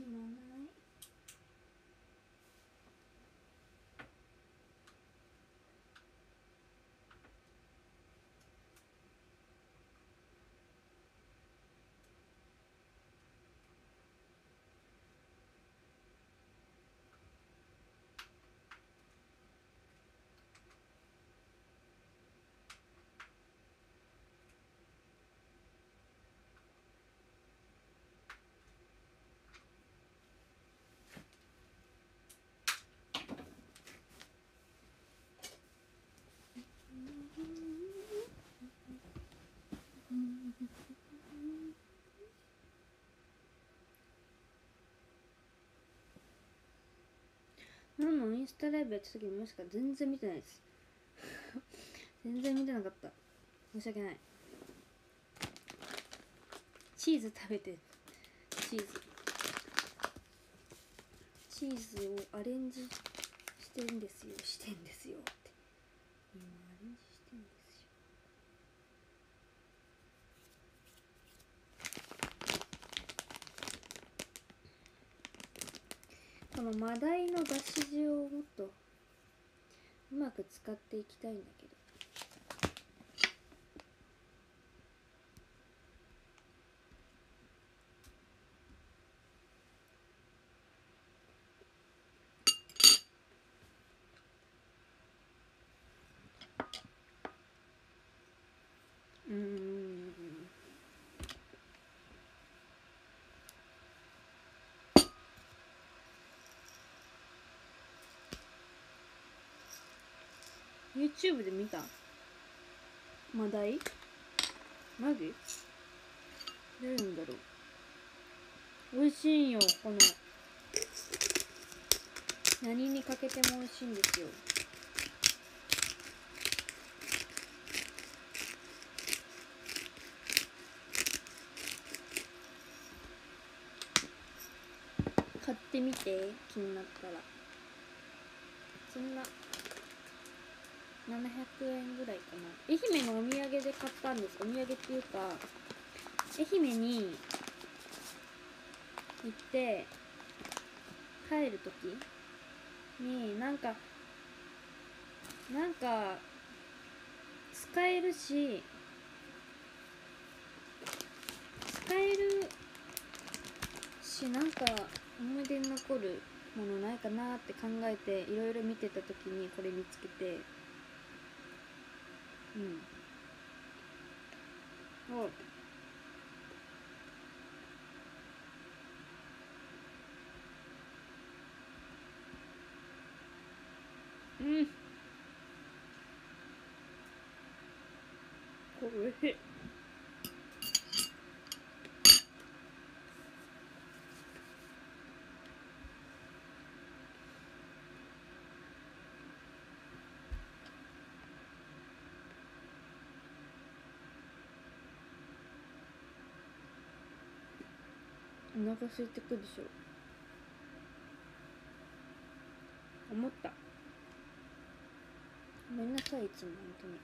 暇ない。ママインスタライブやった時もしか全然見てないです全然見てなかった。申し訳ない。チーズ食べて、チーズをアレンジしてんですよって今アレンジしてんですよ。このマダイのだし汁をもっとうまく使っていきたいんだけど。YouTube で見たマダイマジ出るんだろう。美味しいよ。この何にかけても美味しいんですよ。買ってみて、気になったら。そんな700円ぐらいかな。愛媛のお土産で買ったんです。お土産っていうか、愛媛に行って帰るときになんか使えるし、なんか思い出に残るものないかなって考えていろいろ見てたときにこれ見つけて、おいしい。お腹空いてくるでしょ。思った。ごめんなさい、いつも本当に。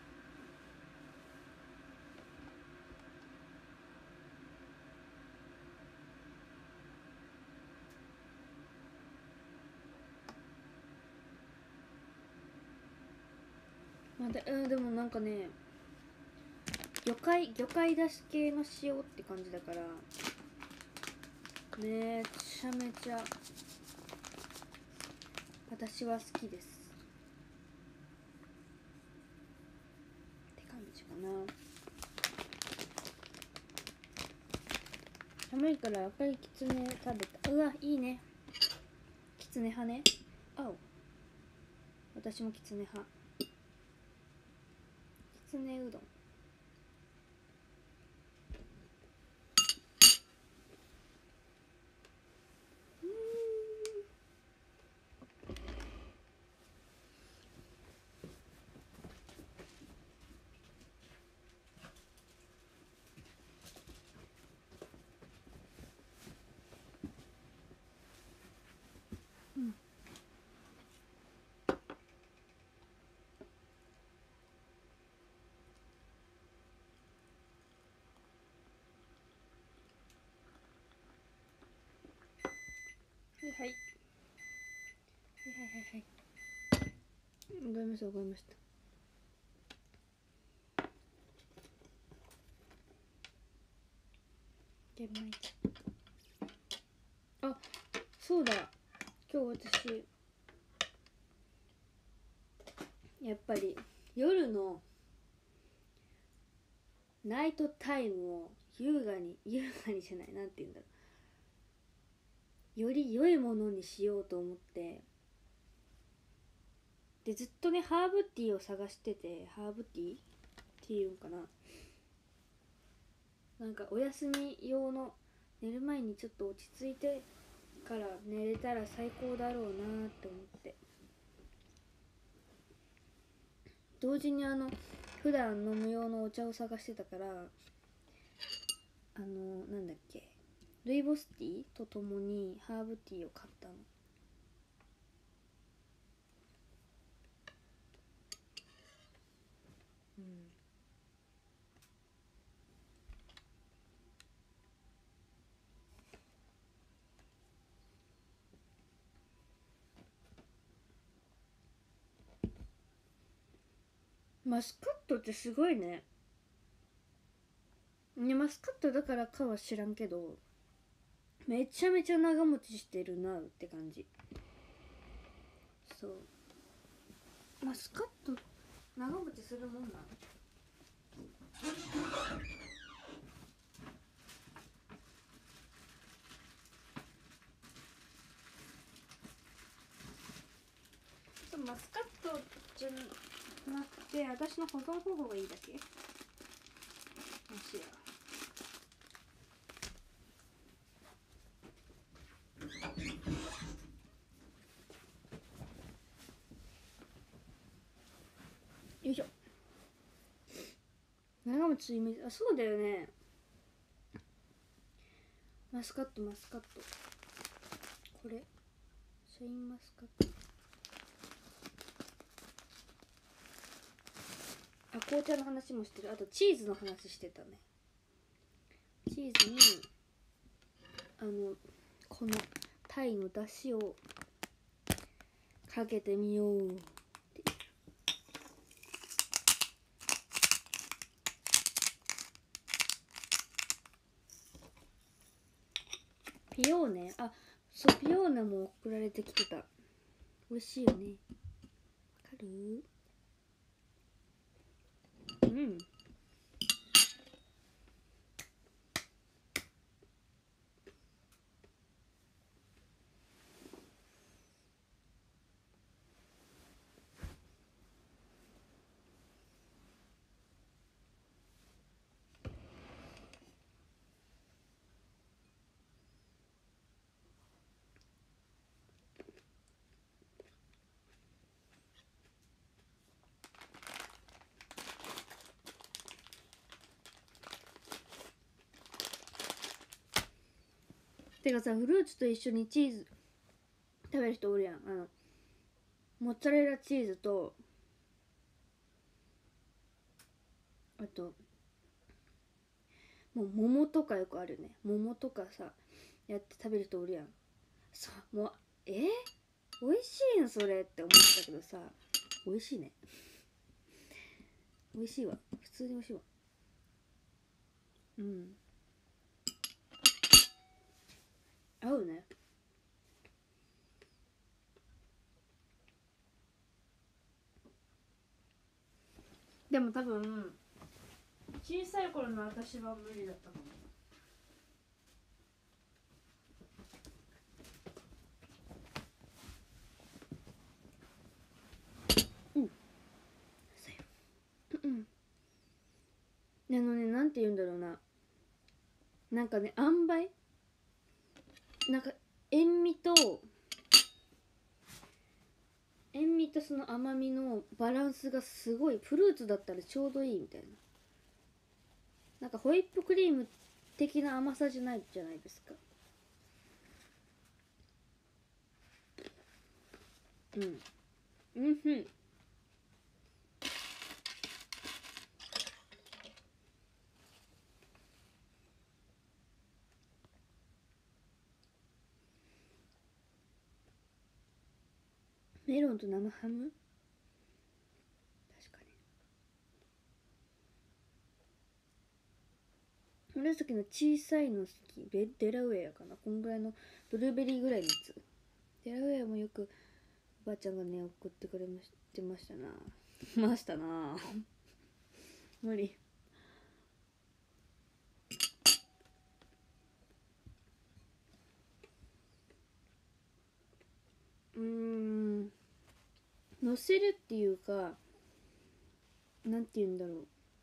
でもなんかね、魚介だし系の塩って感じだからめちゃめちゃ私は好きですって感じかな。寒いから赤いきつね食べた。うわ、いいね。きつね派ね。私もきつね派。きつねうどん。 はいはいはいわかりましたわかりました。玄米茶、あ、そうだ、今日私やっぱり夜のナイトタイムを優雅にじゃない、なんて言うんだろう、より良いものにしようと思って、でずっとねハーブティーを探してて、ハーブティーっていうんかな、なんかお休み用の、寝る前にちょっと落ち着いてから寝れたら最高だろうなって思って、同時に普段飲む用のお茶を探してたから、なんだっけ、ルイボスティーとともにハーブティーを買ったの。うん、マスカットってすごいね。マスカットだからかは知らんけど、めちゃめちゃ長持ちしてるなって感じ。そう、マスカット長持ちするもんなの。マスカットじゃなくて、私の保存方法がいいだけ。もしやよいしょ。長持ちするイメージ、あ、そうだよね。マスカットこれシャインマスカット、あ、紅茶の話もしてる。あとチーズの話してたね。チーズにこのタイの出汁をかけてみようって。ピオーネ、あ、そう、ピオーネも送られてきてた。美味しいよね。わかる？うん。てかさ、フルーツと一緒にチーズ食べる人おるやん。モッツァレラチーズと、あともう桃とかよくあるよね。桃とかさやって食べる人おるやん。そう、もう美味しいんそれって思ってたけどさ、美味しいね。美味しいわ、普通に美味しいわ。うん、合うね。でも多分小さい頃の私は無理だったかも。うん、そうよ。うんね、なんて言うんだろうな、なんかね、塩梅、なんか塩味とその甘みのバランスがすごい、フルーツだったらちょうどいいみたいな。なんかホイップクリーム的な甘さじゃないじゃないですか。うん、うんふん。 メロンと生ハム、確かに。紫の小さいの好き。デラウェアかな、こんぐらいのブルーベリーぐらいのやつ。デラウェアもよくおばあちゃんがね送ってくれましたなましたな無理。乗せるっていうか、なんて言うんだろ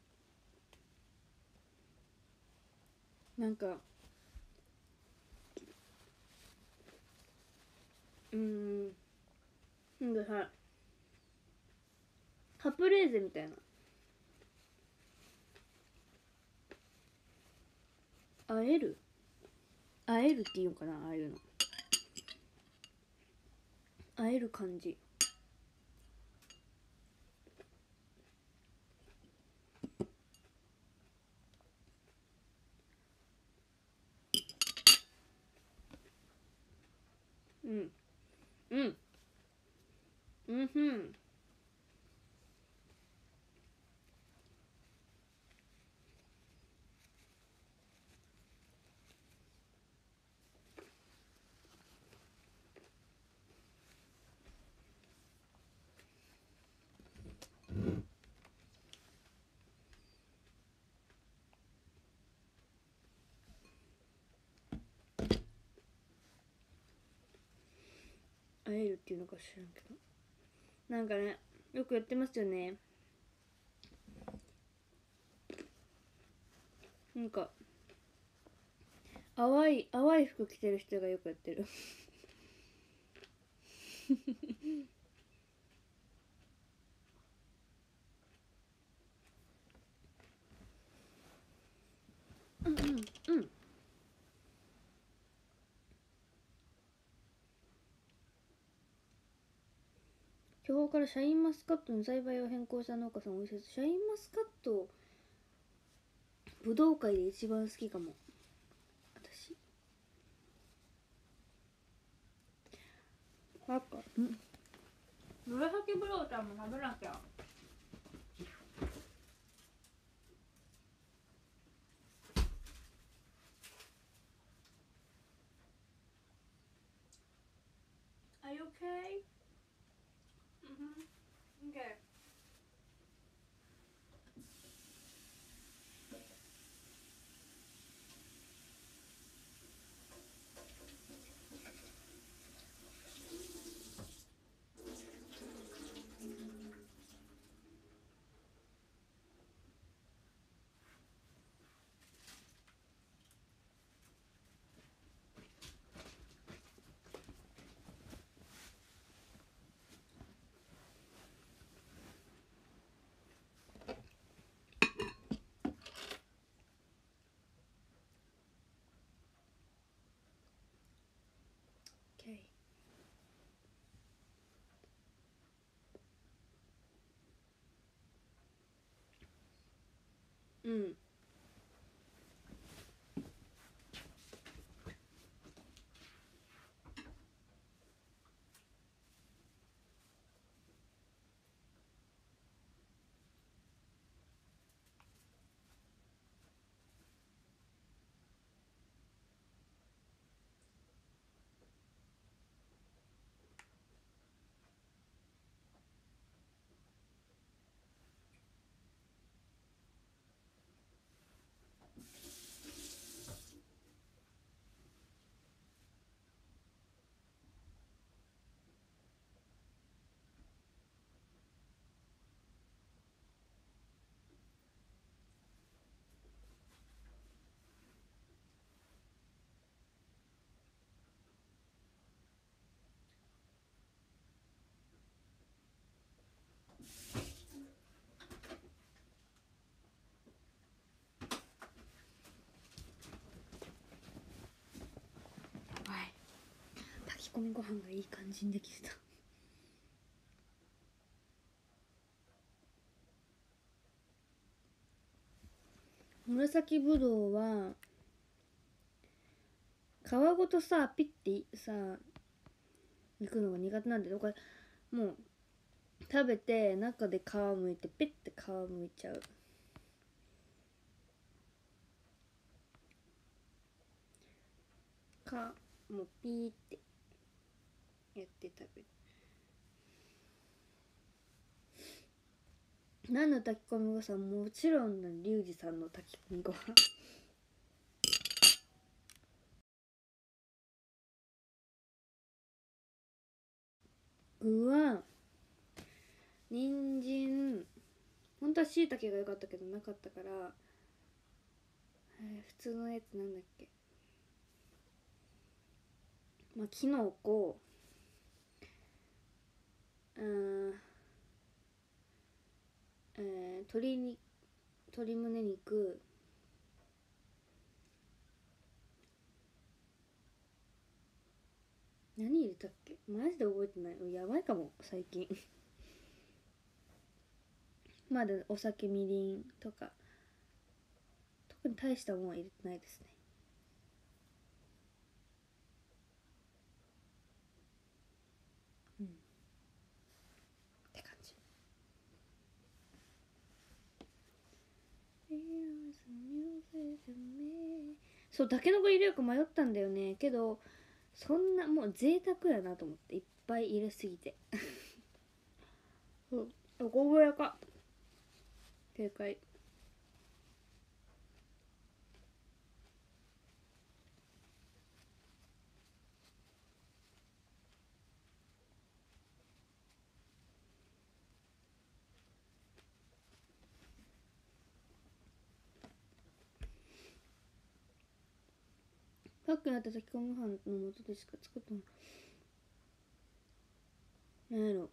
う、なんかなんかさ、カプレーゼみたいな、あえるっていうのかな、ああいうのあえる感じ。うんうんうんふん。あえるっていうのか知らんけど、なんかね、よくやってますよね。なんか淡い服着てる人がよくやってるうんうんうん。今日からシャインマスカットの栽培を変更した農家さんおいしいです。シャインマスカットぶどう界で一番好きかも、私。なんか紫ぶどうちゃんも食べなきゃ。Are you okay? Okay. Okay. うん。はい。炊き込みご飯がいい感じにできてた。紫ぶどうは皮ごとさピッてさ行くのが苦手なんで、これもう食べて中で皮むいてペッて皮むいちゃう。もうピーってやって食べる。何の炊き込みご飯？もちろんリュウジさんの炊き込みご飯。具は人参、本当は椎茸が良かったけどなかったから、普通のやつなんだっけ、まあキノコ、鶏胸肉、何入れたっけ、マジで覚えてない。やばいかも最近。まだお酒、みりんとか特に大したもんは入れてないですね。って感じ。そう、たけのこ入れるか迷ったんだよね。けどそんなもう贅沢やなと思って、いっぱい入れすぎて。ごぼやか正解。パックになった炊き込みご飯の素でしか作ったのなんやろ、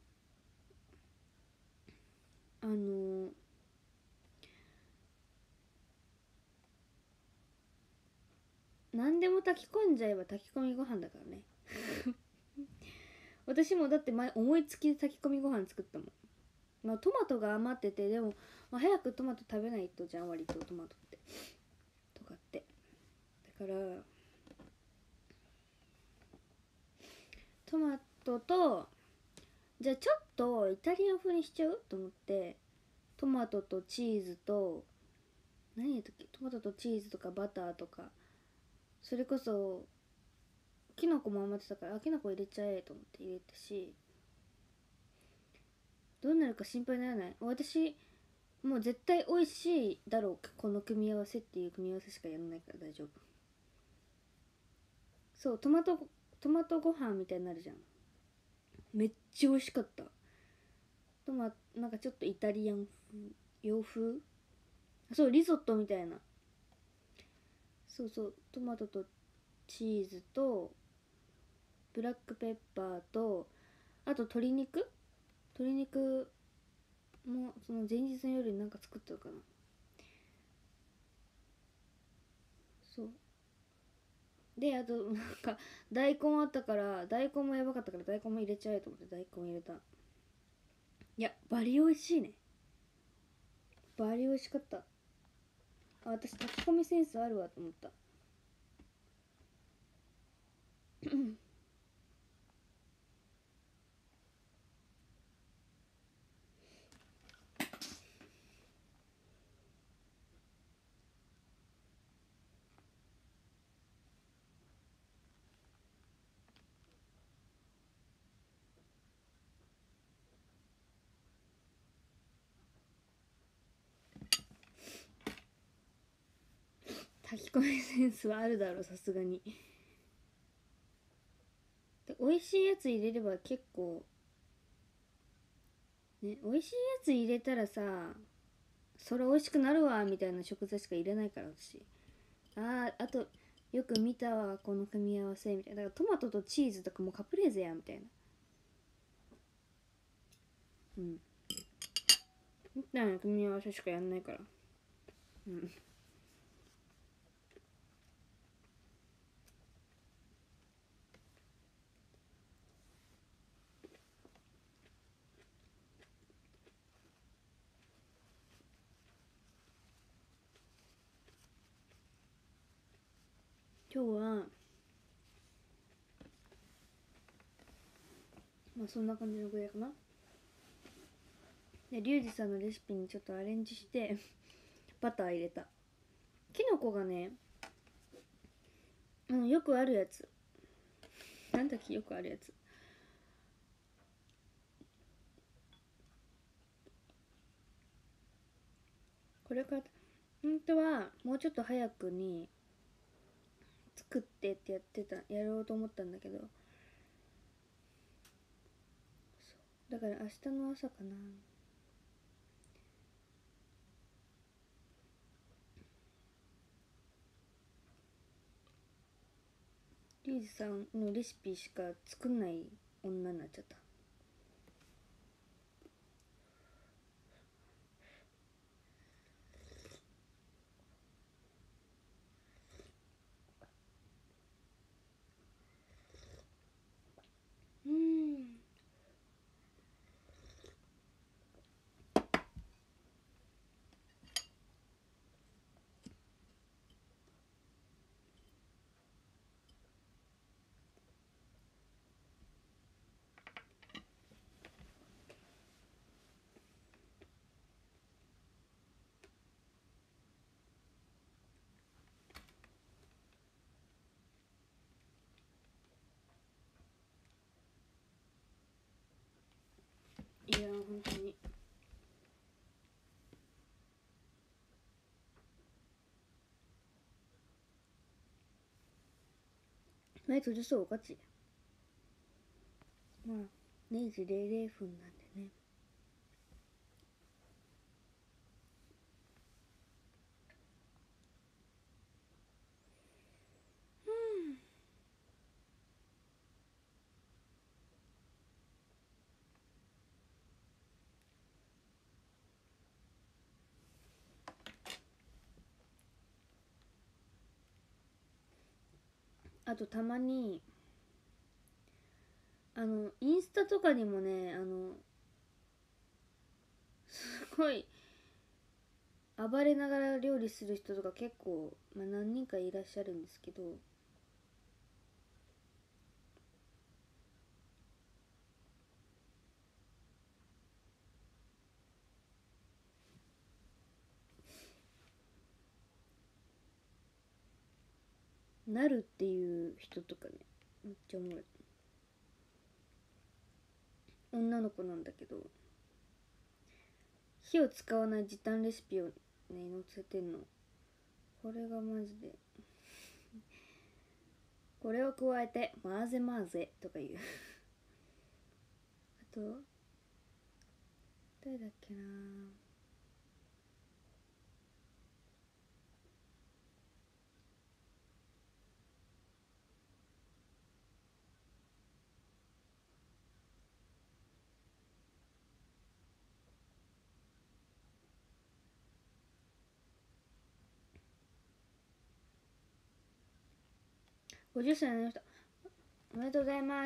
何でも炊き込んじゃえば炊き込みご飯だからね。私もだって前思いつきで炊き込みご飯作ったもん。まあトマトが余ってて、でも、まあ、早くトマト食べないとじゃん、割とトマトってとかって、だからトマトと、じゃあちょっとイタリア風にしちゃうと思って、トマトとチーズと、何やったっけ、トマトとチーズとかバターとか、それこそきのこも余ってたから、きのこ入れちゃえと思って入れたし、どうなるか心配にならない。私もう絶対美味しいだろう、この組み合わせっていう組み合わせしかやらないから大丈夫。そう、トマトご飯みたいになるじゃん。めっちゃ美味しかった。なんかちょっとイタリアン風、洋風、そう、リゾットみたいな。そうそう、トマトとチーズとブラックペッパーと、あと鶏肉もその前日の夜になんか作ったのかな。そうで、あとなんか大根あったから、大根もやばかったから大根も入れちゃえと思って大根入れた。いや、バリ美味しいね。バリ美味しかった。私炊き込みセンスあるわと思った。炊き込みセンスはあるだろう、さすがに。で、美味しいやつ入れれば結構ね、美味しいやつ入れたらさ、それ美味しくなるわみたいな食材しか入れないから私。あとよく見たわこの組み合わせみたいな。だからトマトとチーズとかもカプレーゼやみたいな。みたいな組み合わせしかやんないから。今日は、 まあそんな感じのぐらいかな。でリュウジさんのレシピにちょっとアレンジしてバター入れた。きのこがね、よくあるやつ、なんだっけ、よくあるやつ、これから本当はもうちょっと早くに作ってってやろうと思ったんだけど、だから明日の朝かな。リュウジさんのレシピしか作んない女になっちゃった。いや本当に目閉じそう、ガチ。まあ0時00分なんでね。あとたまにインスタとかにもね、すごい暴れながら料理する人とか結構、何人かいらっしゃるんですけど、なるっていう人とかね、めっちゃおもろい。女の子なんだけど、火を使わない時短レシピをね載せてんの。これがマジでこれを加えて混ぜ混ぜとか言うあと誰だっけな、50歳になりました。おめでとうございます。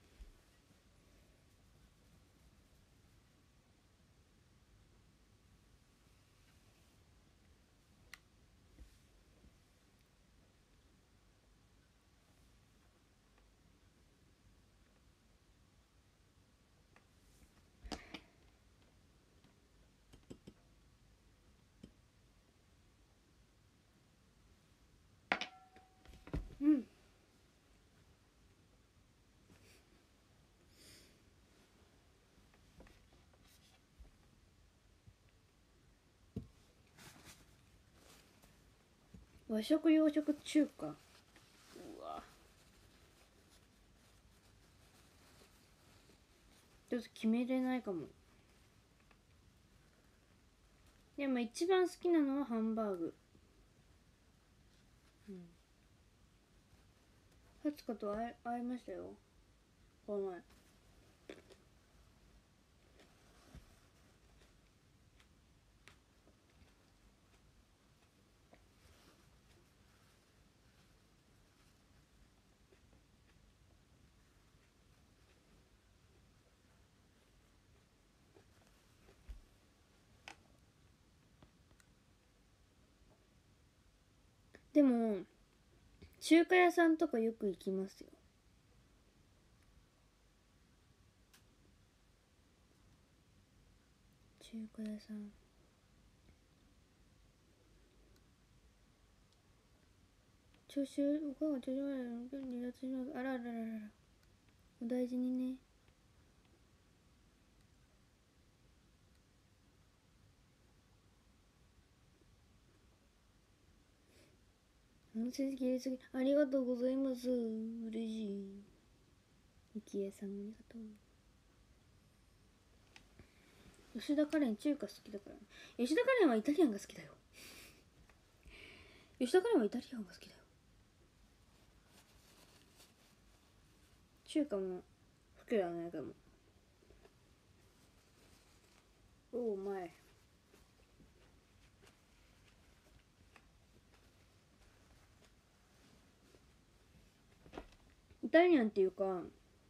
和食洋食中華、うわちょっと決めれないかも。でも一番好きなのはハンバーグ。ハツカと会いましたよ、この前。でも中華屋さんとかよく行きますよ。 中華屋さん。調子おかんが調子悪いの2月にあらあらあらあら、お大事にね。成績入れすぎありがとうございます。嬉しい。みきえさんありがとう。吉田カレン中華好きだから、ね、吉田カレンはイタリアンが好きだよ。吉田カレンはイタリアンが好きだよ。中華も好きだね。でもお前イタリアンっていうか、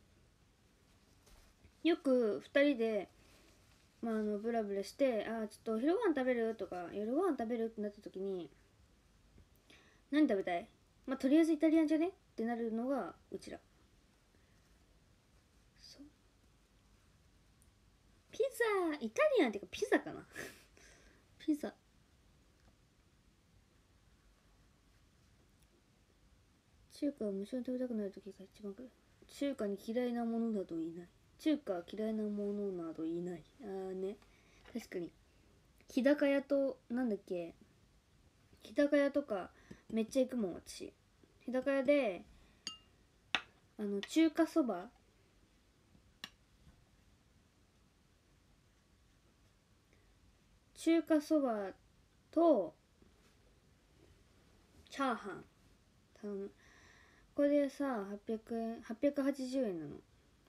よく2人で、ブラブラして、ちょっとお昼ご飯食べるとか夜ご飯食べるってなった時に、何食べたい？とりあえずイタリアンじゃねってなるのがうちら。そう、ピザ、イタリアンっていうかピザかなピザ。中華は無性に食べたくなる時が一番来る。中華に嫌いなものなどいない。中華は嫌いなものなどいない。ね、確かに日高屋となんだっけ、日高屋とかめっちゃ行くもん私。日高屋で中華そば、中華そばとチャーハン頼む。これでさ800円、880円なの。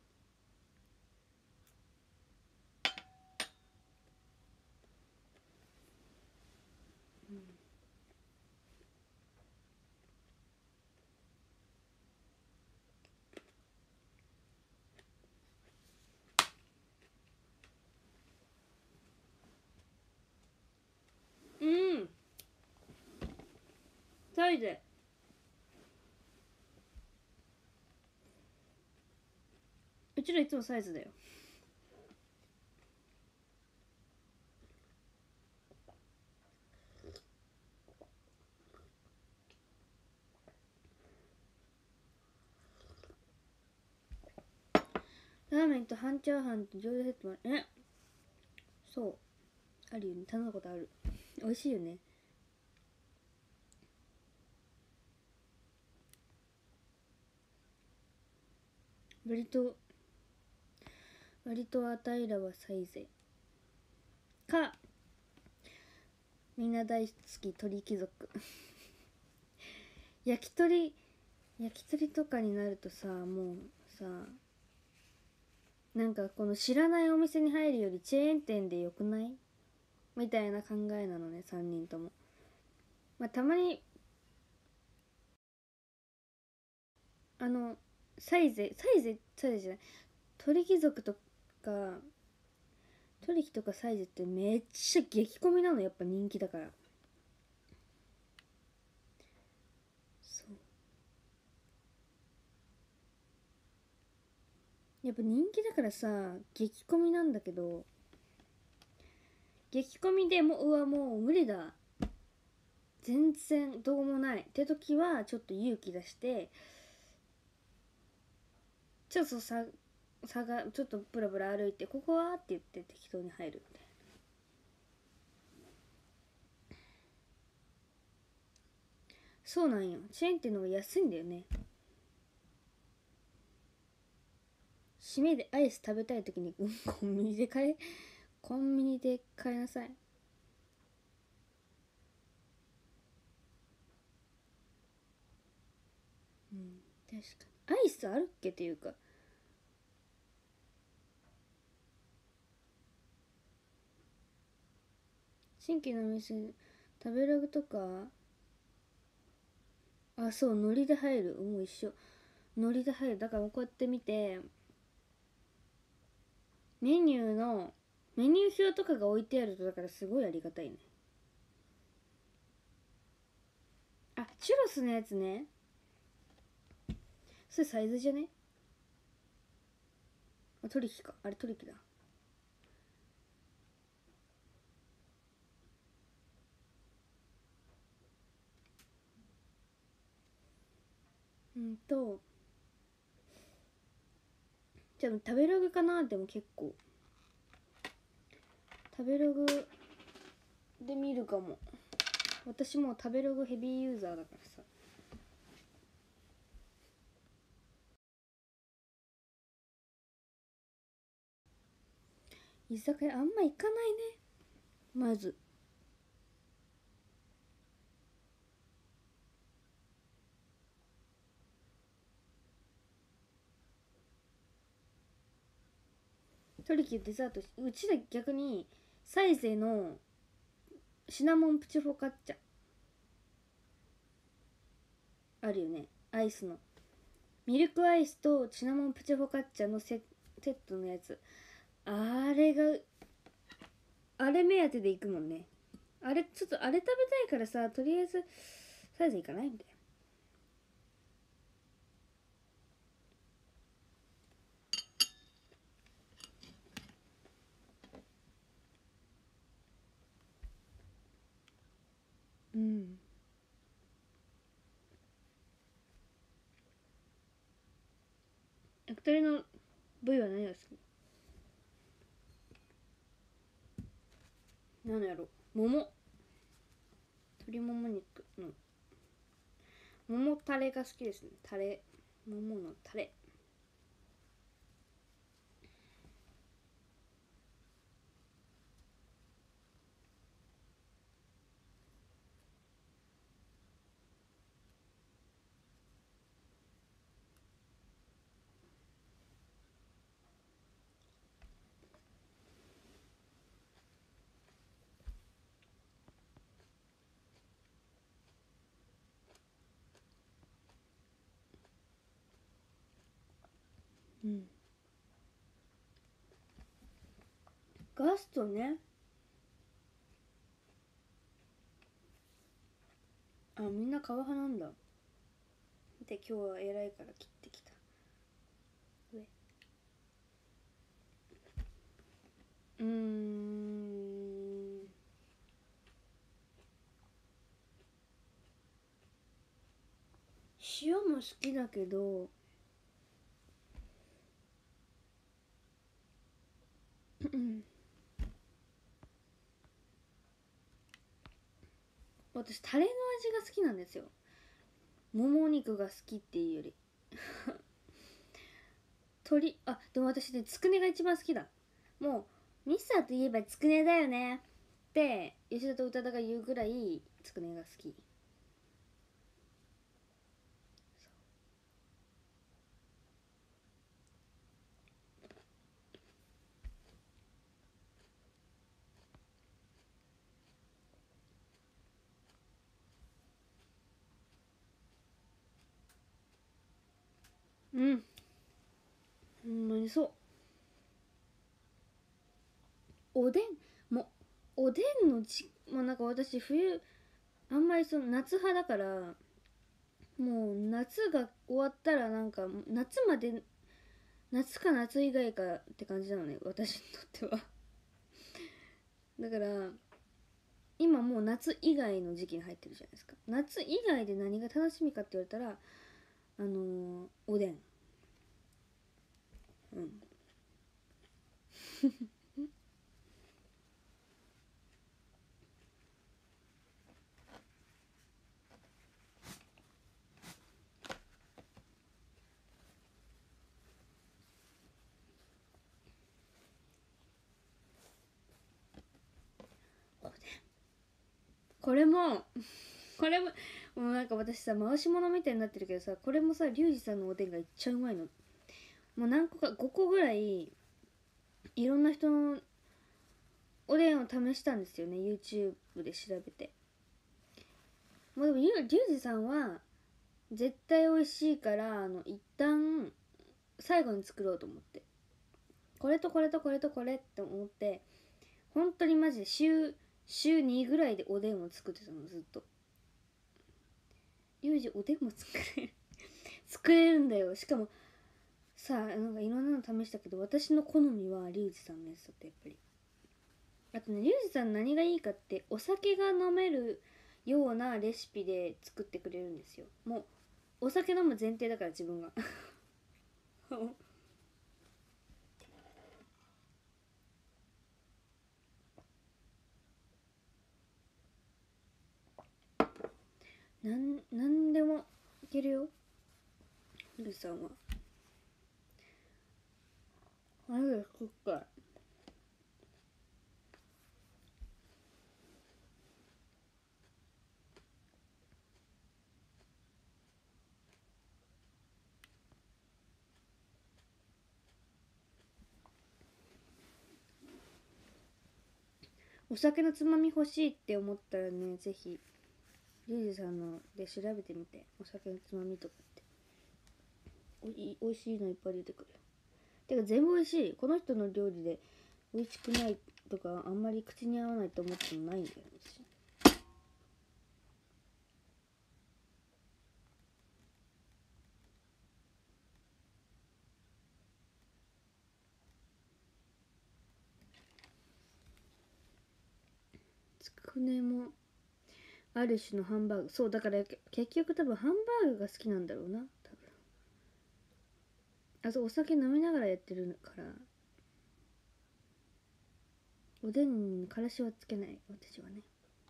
サイズ、うちらいつもサイズだよ。ラーメンと半チャーハンと餃子セットもある。そうあるよね、頼んだことある。美味しいよね。割とあたいらはサイゼか、みんな大好き鳥貴族焼き鳥とかになるとさ、もうさ、なんかこの知らないお店に入るよりチェーン店でよくないみたいな考えなのね、3人とも。たまにサイゼじゃない、鳥貴族とか鳥貴とかサイゼってめっちゃ激混みなの、やっぱ人気だから。やっぱ人気だからさ激混みなんだけど、激混みでもうもう無理だ、全然どうもないって時はちょっと勇気出して、ちょっとがちょっとブラブラ歩いて、ここはって言って適当に入るみたいな。そうなんよ、チェーンっていうのが安いんだよね。締めでアイス食べたい時にコンビニで買いなさい。確かにアイスあるっけっていうか、新規のお店食べログとか、そうノリで入る、もう一緒、ノリで入る。だからこうやって見てメニュー表とかが置いてあると、だからすごいありがたいね。チュロスのやつね、それサイズじゃね？トリキか、あれトリキだ。 じゃあ食べログかな。でも結構食べログで見るかも。私もう食べログヘビーユーザーだからさ。居酒屋あんま行かないね。まずトリキューデザート、うちで逆にサイゼのシナモンプチフォカッチャあるよね。アイスのミルクアイスとシナモンプチフォカッチャのセットのやつ、あれがあれ目当てで行くもんね。あれちょっとあれ食べたいからさ、とりあえずサイズ行かないみたいな。うん。焼き鳥の部位は何が好き？何やろ、鶏もも肉の桃タレが好きですね。タレ、桃のタレ。うん。ガストね。あ、みんな皮派なんだ。で今日は偉いから切ってきた。塩も好きだけど私タレの味が好きなんですよ。もも肉が好きっていうよりでも私ね、つくねが一番好きだ。もうミスターといえばつくねだよねって吉田と宇多田が言うぐらいつくねが好き。うん、ほんまにそう。おでんもおでんのもうなんか私冬あんまりその夏派だから、もう夏が終わったらなんか夏まで、夏か夏以外かって感じなのね、私にとっては。だから今もう夏以外の時期に入ってるじゃないですか。夏以外で何が楽しみかって言われたらおでん。うん。これもこれももうなんか私さ、回し物みたいになってるけどさ、これもさ、リュウジさんのおでんがいっちゃうまいの。もう何個か5個ぐらいいろんな人のおでんを試したんですよね、 YouTube で調べて。もうでもリュウジさんは絶対美味しいから、一旦最後に作ろうと思って、これとこれとこれとこれって思って、本当にマジで週2ぐらいでおでんを作ってたの、ずっと。リュウジおでんも作れるんだよ。しかもさあ、なんかいろんなの試したけど、私の好みはリュウジさんのやつだった、やっぱり。あとね、リュウジさん何がいいかって、お酒が飲めるようなレシピで作ってくれるんですよ。もうお酒飲む前提だから自分がなんでもいけるよルさんは。あれが作っかお酒のつまみ欲しいって思ったらね、ぜひリュウジさんので調べてみて、お酒のつまみとかっておいしいのいっぱい出てくるよ。てか全部美味しい。この人の料理で美味しくないとかあんまり口に合わないと思ってもないんだよね。つくねもある種のハンバーグ。そうだから結局多分ハンバーグが好きなんだろうな多分。あとお酒飲みながらやってるからおでんにからしはつけない私はね。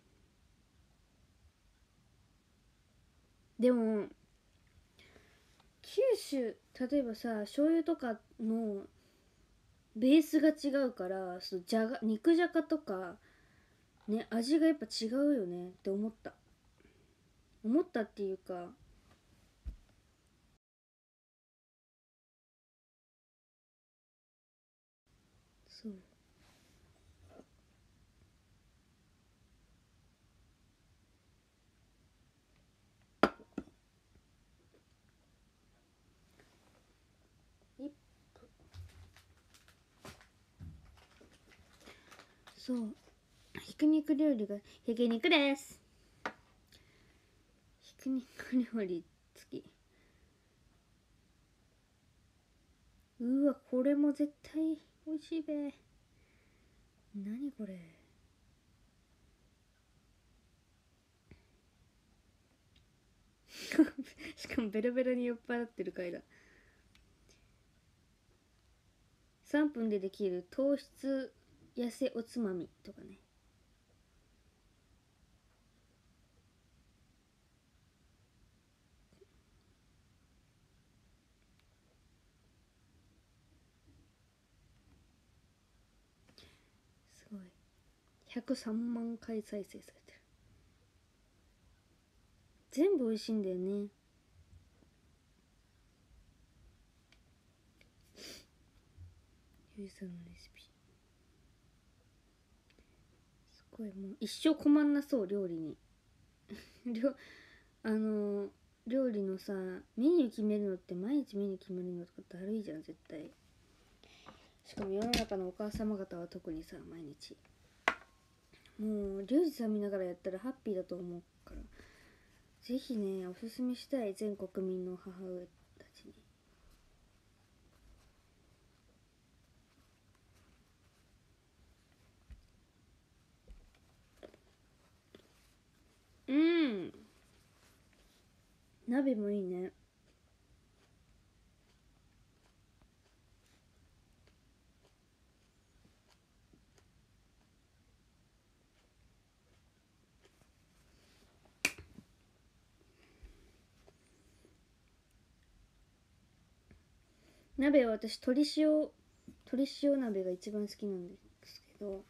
でも九州例えばさ醤油とかのベースが違うから肉じゃがとかね味がやっぱ違うよねって思ったっていうかそうそうひき肉料理がひき肉ですひき肉料理好き。うわこれも絶対美味しいべ。何これしかもベロベロに酔っ払ってる回だ。3分でできる糖質痩せおつまみとかね。すごい103万回再生されてる。全部美味しいんだよね。ゆうさんのレシピすごいもう一生困んなそう料理にあの料理のさメニュー決めるのって毎日メニュー決めるのとかだるいじゃん絶対。しかも世の中のお母様方は特にさ毎日もうリュウジさん見ながらやったらハッピーだと思うからぜひねおすすめしたい全国民の母親たちに。うん鍋もいいね。鍋は私鶏塩鍋が一番好きなんですけど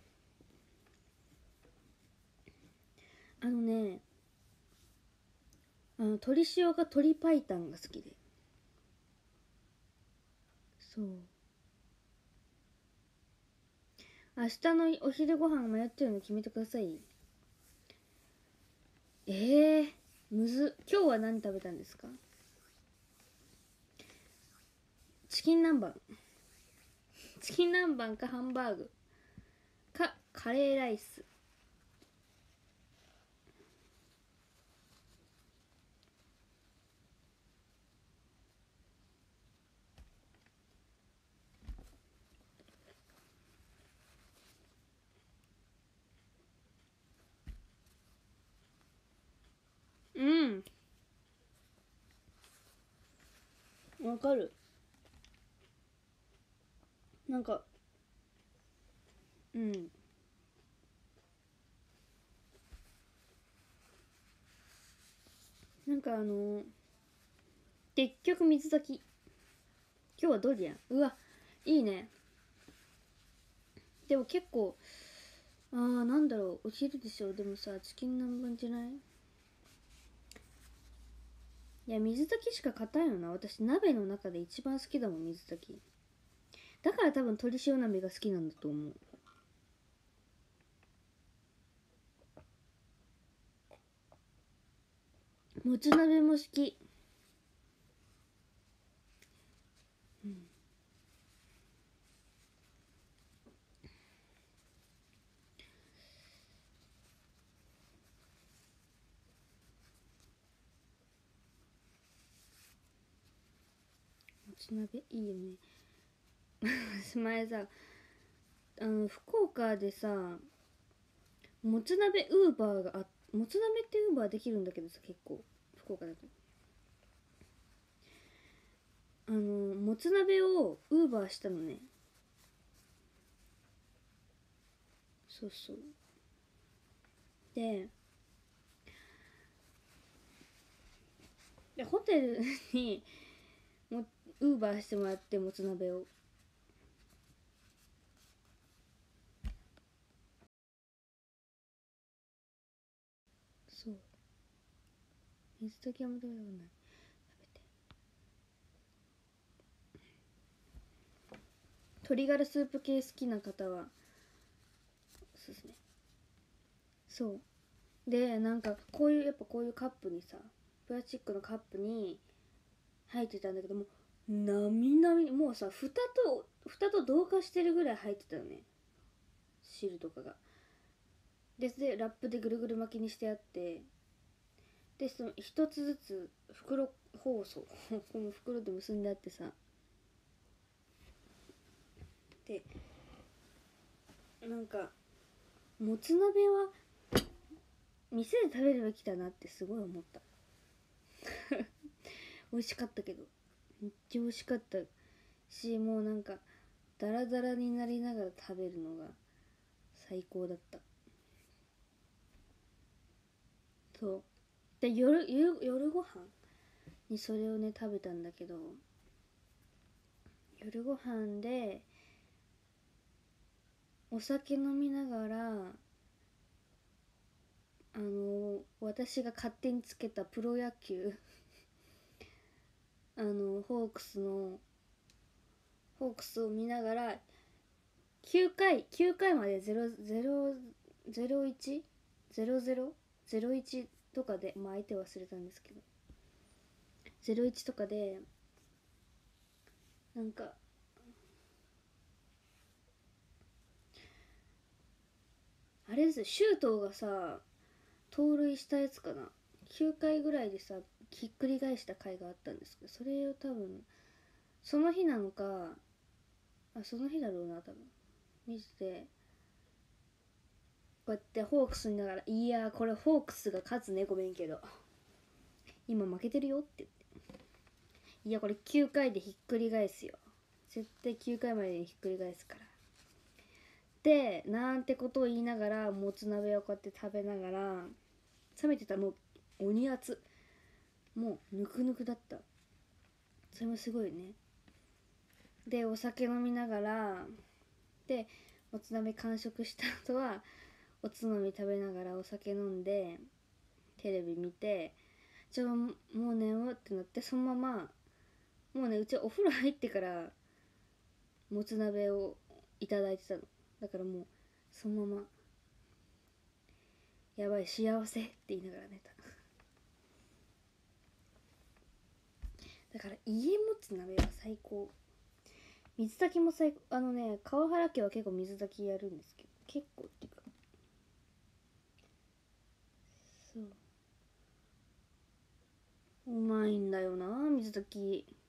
あのね鶏塩が鶏白湯が好きでそう明日のお昼ご飯迷ってるの決めてください。むずっ。今日は何食べたんですか？チキン南蛮チキン南蛮かハンバーグかカレーライス。うんわかる。なんかなんか結局水炊き。今日はドリアン。うわ、いいね。でも結構なんだろう、お昼でしょ。でもさ、チキン南蛮じゃない？いや、水炊きしか勝たんよな。私鍋の中で一番好きだもん、水炊き。だから多分鶏塩鍋が好きなんだと思う。もつ鍋も好き。もつ鍋いいよね。前さ、福岡でさ、もつ鍋ウーバーがもつ鍋ってウーバーできるんだけどさ、結構福岡だともつ鍋をウーバーしたのね。そうそう。でホテルにウーバーしてもらって、もつ鍋を。そう、水炊きはも食べたことない。食べて。鶏ガラスープ系好きな方はおすすめ。そうで、なんかこういうやっぱこういうカップにさ、プラスチックのカップに入ってたんだけども、なみなみもうさ、蓋と同化してるぐらい入ってたよね、汁とかが。でラップでぐるぐる巻きにしてあって、でその一つずつ袋包装この袋で結んであってさ、でなんかもつ鍋は店で食べるべきだなってすごい思った。美味しかったけど、めっちゃ美味しかったし、もうなんかダラダラになりながら食べるのが最高だった。そうで、夜ご飯にそれをね食べたんだけど、夜ご飯でお酒飲みながら私が勝手につけたプロ野球ホークスを見ながら、9回まで0-0-0-1-0-0-0-1とかで、まあ相手忘れたんですけど、0-1とかで、なんかあれですよ、周東がさ盗塁したやつかな、9回ぐらいでさひっくり返した回があったんですけど、それを多分その日なのか、その日だろうな多分、見てて、こうやってホークス見ながら、いやーこれホークスが勝つね、ごめんけど今負けてるよって言って、いやこれ9回でひっくり返すよ、絶対9回までにひっくり返すからで、なんてことを言いながらもつ鍋をこうやって食べながら、冷めてた、もう鬼熱、もうぬくぬくだった。それもすごいね。でお酒飲みながら、でもつ鍋完食した後はおつまみ食べながらお酒飲んでテレビ見て、もう寝ようってなって、そのままもうね、うちお風呂入ってからもつ鍋をいただいてたの。だからもうそのまま、やばい幸せって言いながら寝た。だから家もつ鍋は最高。水炊きも最高。川原家は結構水炊きやるんですけど、結構っていうか、そううまいんだよな水炊き。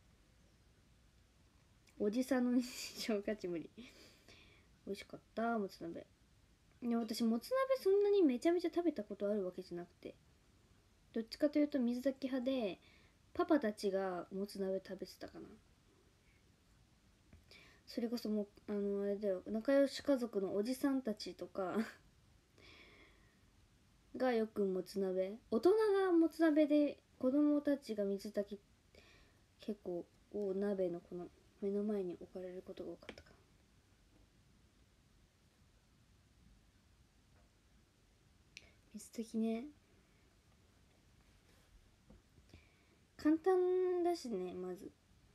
おじさんの日常勝ち無理。美味しかったもつ鍋。いや私もつ鍋そんなにめちゃめちゃ食べたことあるわけじゃなくて、どっちかというと水炊き派で、 パパたちがもつ鍋食べてたかな。それこそもうあれだよ、仲良し家族のおじさんたちとかがよくもつ鍋、大人がもつ鍋で子供たちが水炊き結構鍋のこの目の前に置かれることが多かったかな。水炊きね、簡単だしね。まず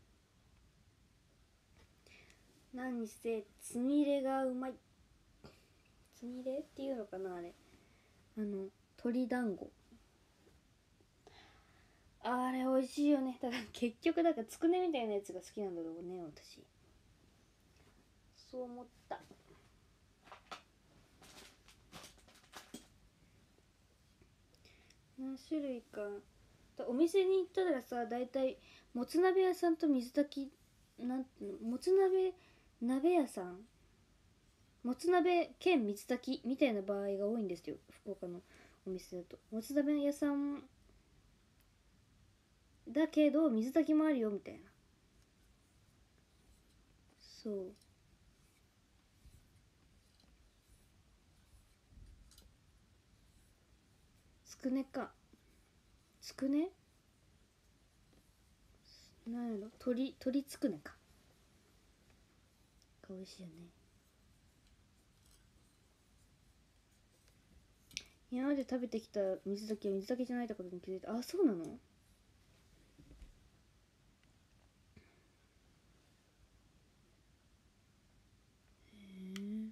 何せつみれがうまい。つみれっていうのかな、あれ、鶏団子、あれ美味しいよね。だから結局だからつくねみたいなやつが好きなんだろうね、私。そう思った。何種類か。お店に行ったらさ、だいたいもつ鍋屋さんと水炊き、なんていうの、もつ鍋鍋屋さん、もつ鍋兼水炊きみたいな場合が多いんですよ、福岡のお店だと。もつ鍋屋さんだけど水炊きもあるよみたいな。そう、つくねか、つくね、なんやろ、鶏つくねかが美味しいよね。今まで食べてきた水炊きは水炊きじゃないってことに気づいた。あ、そうなの。へえ。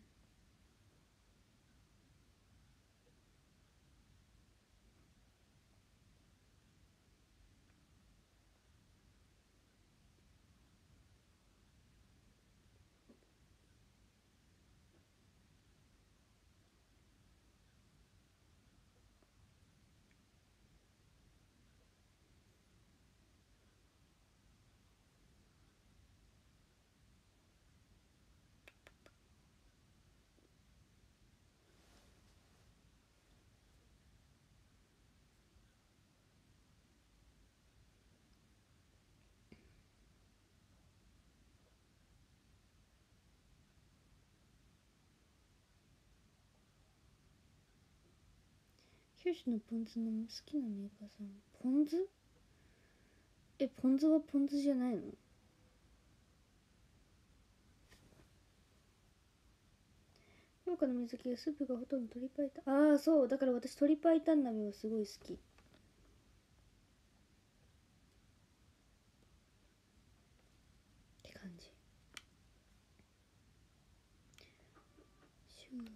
九州のポン酢の好きなメーカーさん、ポン酢、ポン酢はポン酢じゃないの。福岡の水炊きはスープがほとんど鶏白湯。ああ、そうだから私鶏白湯鍋はすごい好きって感じ。シュー、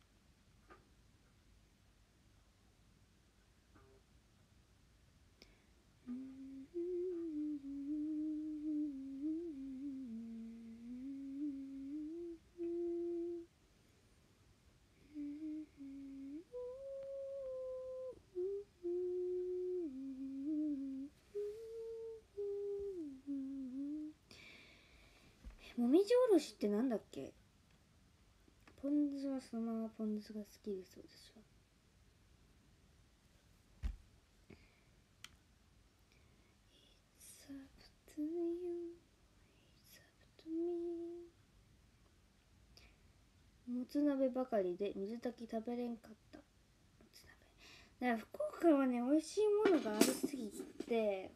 もみじおろしってなんだっけ。ポン酢はそのままポン酢が好きです、私は。It's up to you, it's up to me。 もつ鍋ばかりで水炊き食べれんかった。もつ鍋だから福岡はね、美味しいものがありすぎて、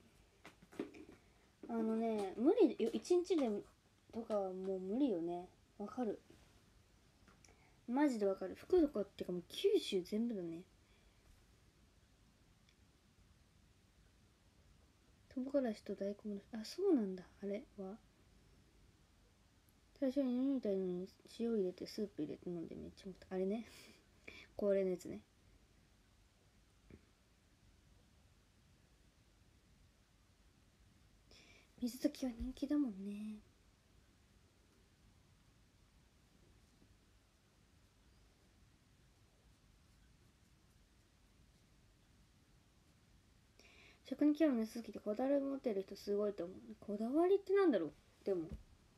無理よ、一日でとかはもう無理よね。わかる、マジでわかる。福岡ってかもう九州全部だね。唐辛子と大根の、あ、そうなんだ。あれは最初に飲みたいのに塩入れてスープ入れて飲んでめっちゃあれねこれのやつね。水炊きは人気だもんね。食に興味なさすぎてこだわり持ってる人すごいと思う。こだわりってなんだろう。でも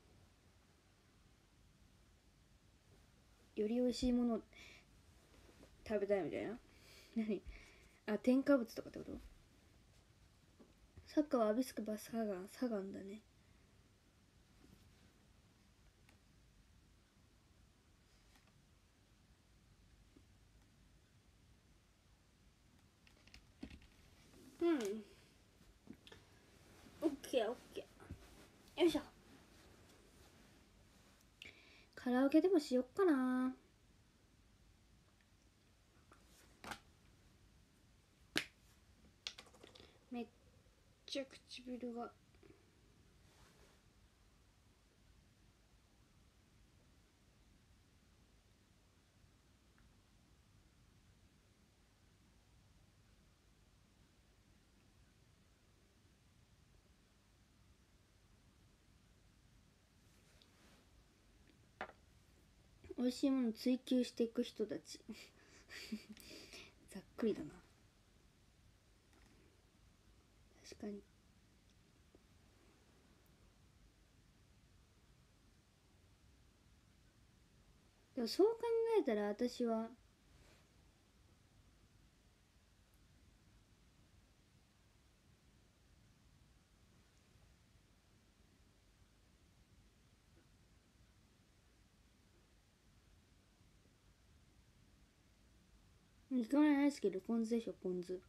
より美味しいもの食べたいみたいな。何、添加物とかってこと。 サッカーはアビスクバサガンだね。うん。オッケーオッケー。よいしょ。カラオケでもしよっかな。めっちゃ唇が。美味しいもの追求していく人たちざっくりだな。確かに。でもそう考えたら私は行かないですけど、ポン酢でしょ、ポン酢。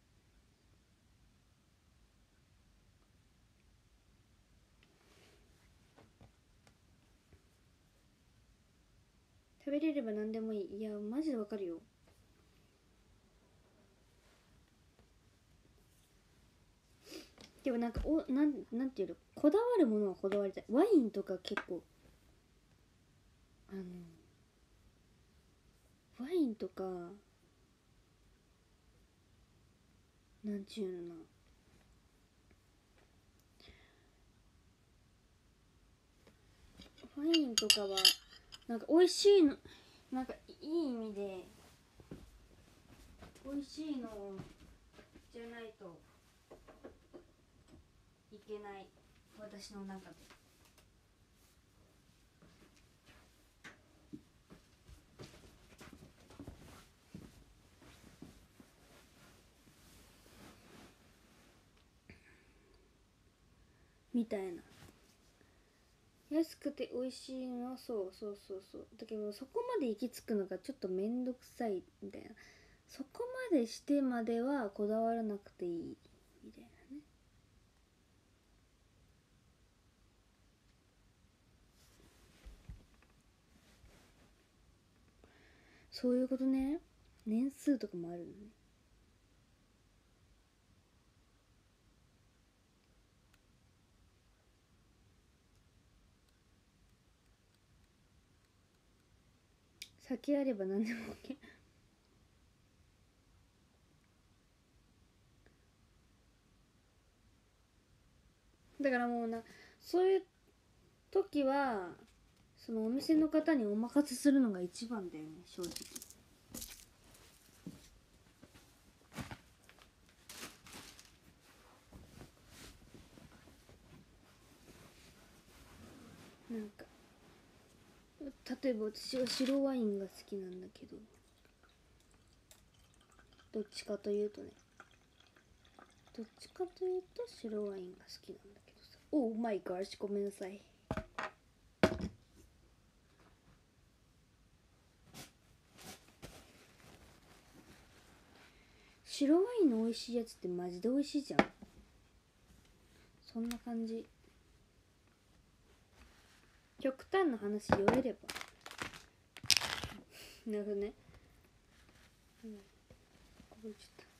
食べれれば何でもいい。いやマジでわかるよ。でもなんかなんていうの、こだわるものはこだわりたい。ワインとか結構ワインとかなんちゅうのな、ワインとかはなんか美味しいの、なんかいい意味で美味しいのじゃないといけない、私の中で。みたいな。安くて美味しいの、そうそうそうそう。だけどそこまで行き着くのがちょっとめんどくさいみたいな。そこまでしてまではこだわらなくていいみたいなね。そういうことね。年数とかもあるのね。酒あれば何でも OK。 だからもうな、そういう時はそのお店の方にお任せするのが一番だよね、正直。なんか例えば私は白ワインが好きなんだけど、どっちかというとね、どっちかというと白ワインが好きなんだけどさ。おーマイガーシ、ごめんなさい。白ワインの美味しいやつってマジで美味しいじゃん。そんな感じ。極端な話言えればなるほどね。こぼれちゃった。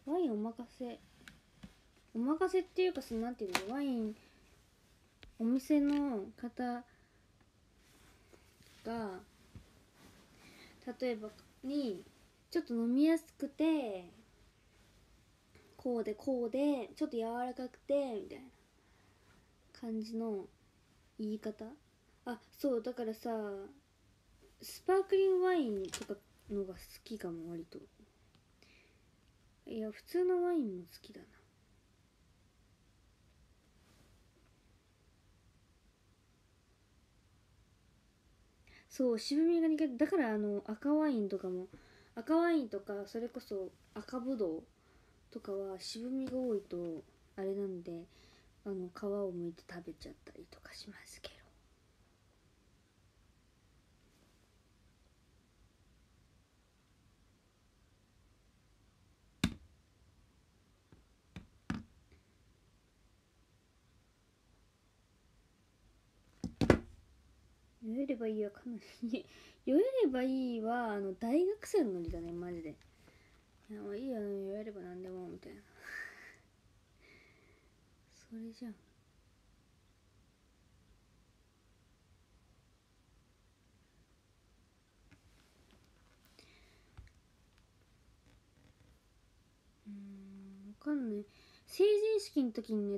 ワインお任せ、お任せっていうか、そのなんていうの、ワインお店の方が例えばにちょっと飲みやすくて、こうでこうでちょっと柔らかくてみたいな感じの言い方。あ、そうだからさ、スパークリングワインとかのが好きかも、割と。いや普通のワインも好きだな。そう、渋みが苦手だから、赤ワインとかも、赤ワインとかそれこそ赤ぶどうとかは渋みが多いとあれなんで、皮を剥いて食べちゃったりとかしますけど。酔えればいいわかなり酔えればいいは大学生のノリだねマジで。いやもういいよ酔えれば何でもみたいなそれじゃん。わかんない。成人式の時にね、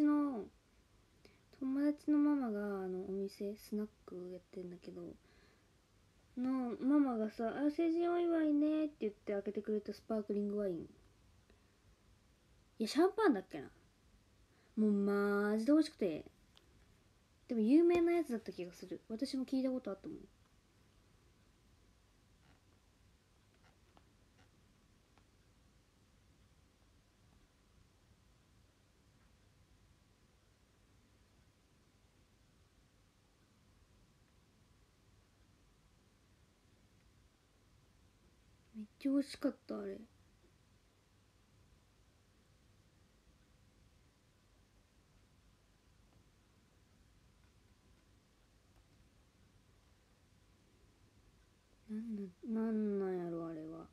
友達のママがお店スナックやってんだけどのママがさ「あ、成人お祝いね」って言って開けてくれたスパークリングワイン、いやシャンパンだっけな、もうマジで美味しくて、でも有名なやつだった気がする。私も聞いたことあったもん。めっちゃ美味しかったあれ。なんなんやろあれは。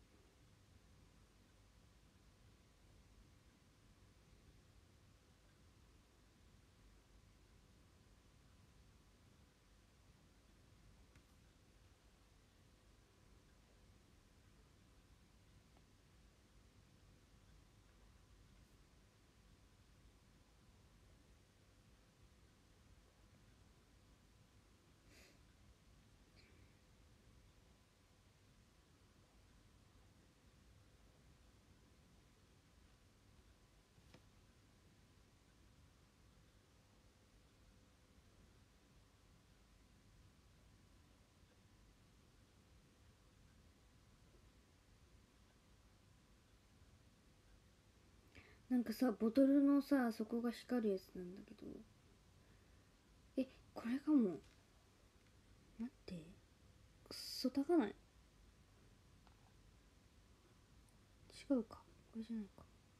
なんかさボトルのさ底が光るやつなんだけど、これかも。待って、くっそ高ない？違うか、これじゃないか。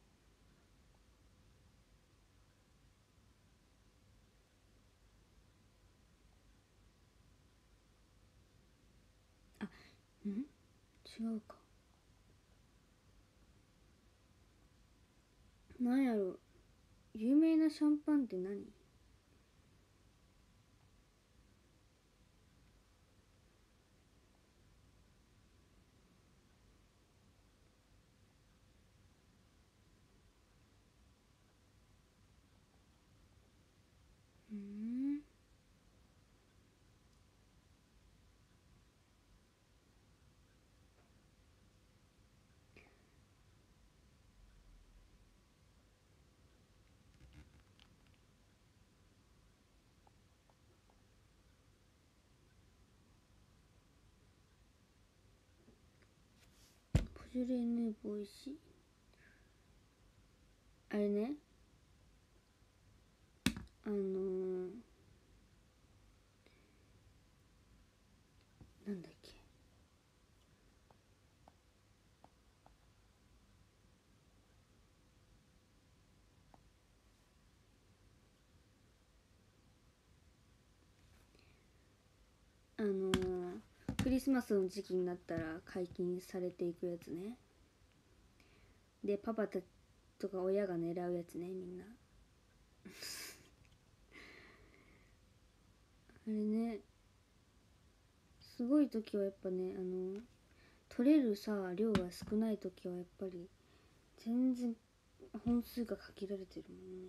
違うか。なんやろ、有名なシャンパンって何？ポジュレ・ヌーボー美味しい。あれね、なんだっけ、クリスマスの時期になったら解禁されていくやつね。でパパとか親が狙うやつね、みんなあれね、すごい時はやっぱね、取れるさ量が少ない時はやっぱり全然本数が限られてるもんね。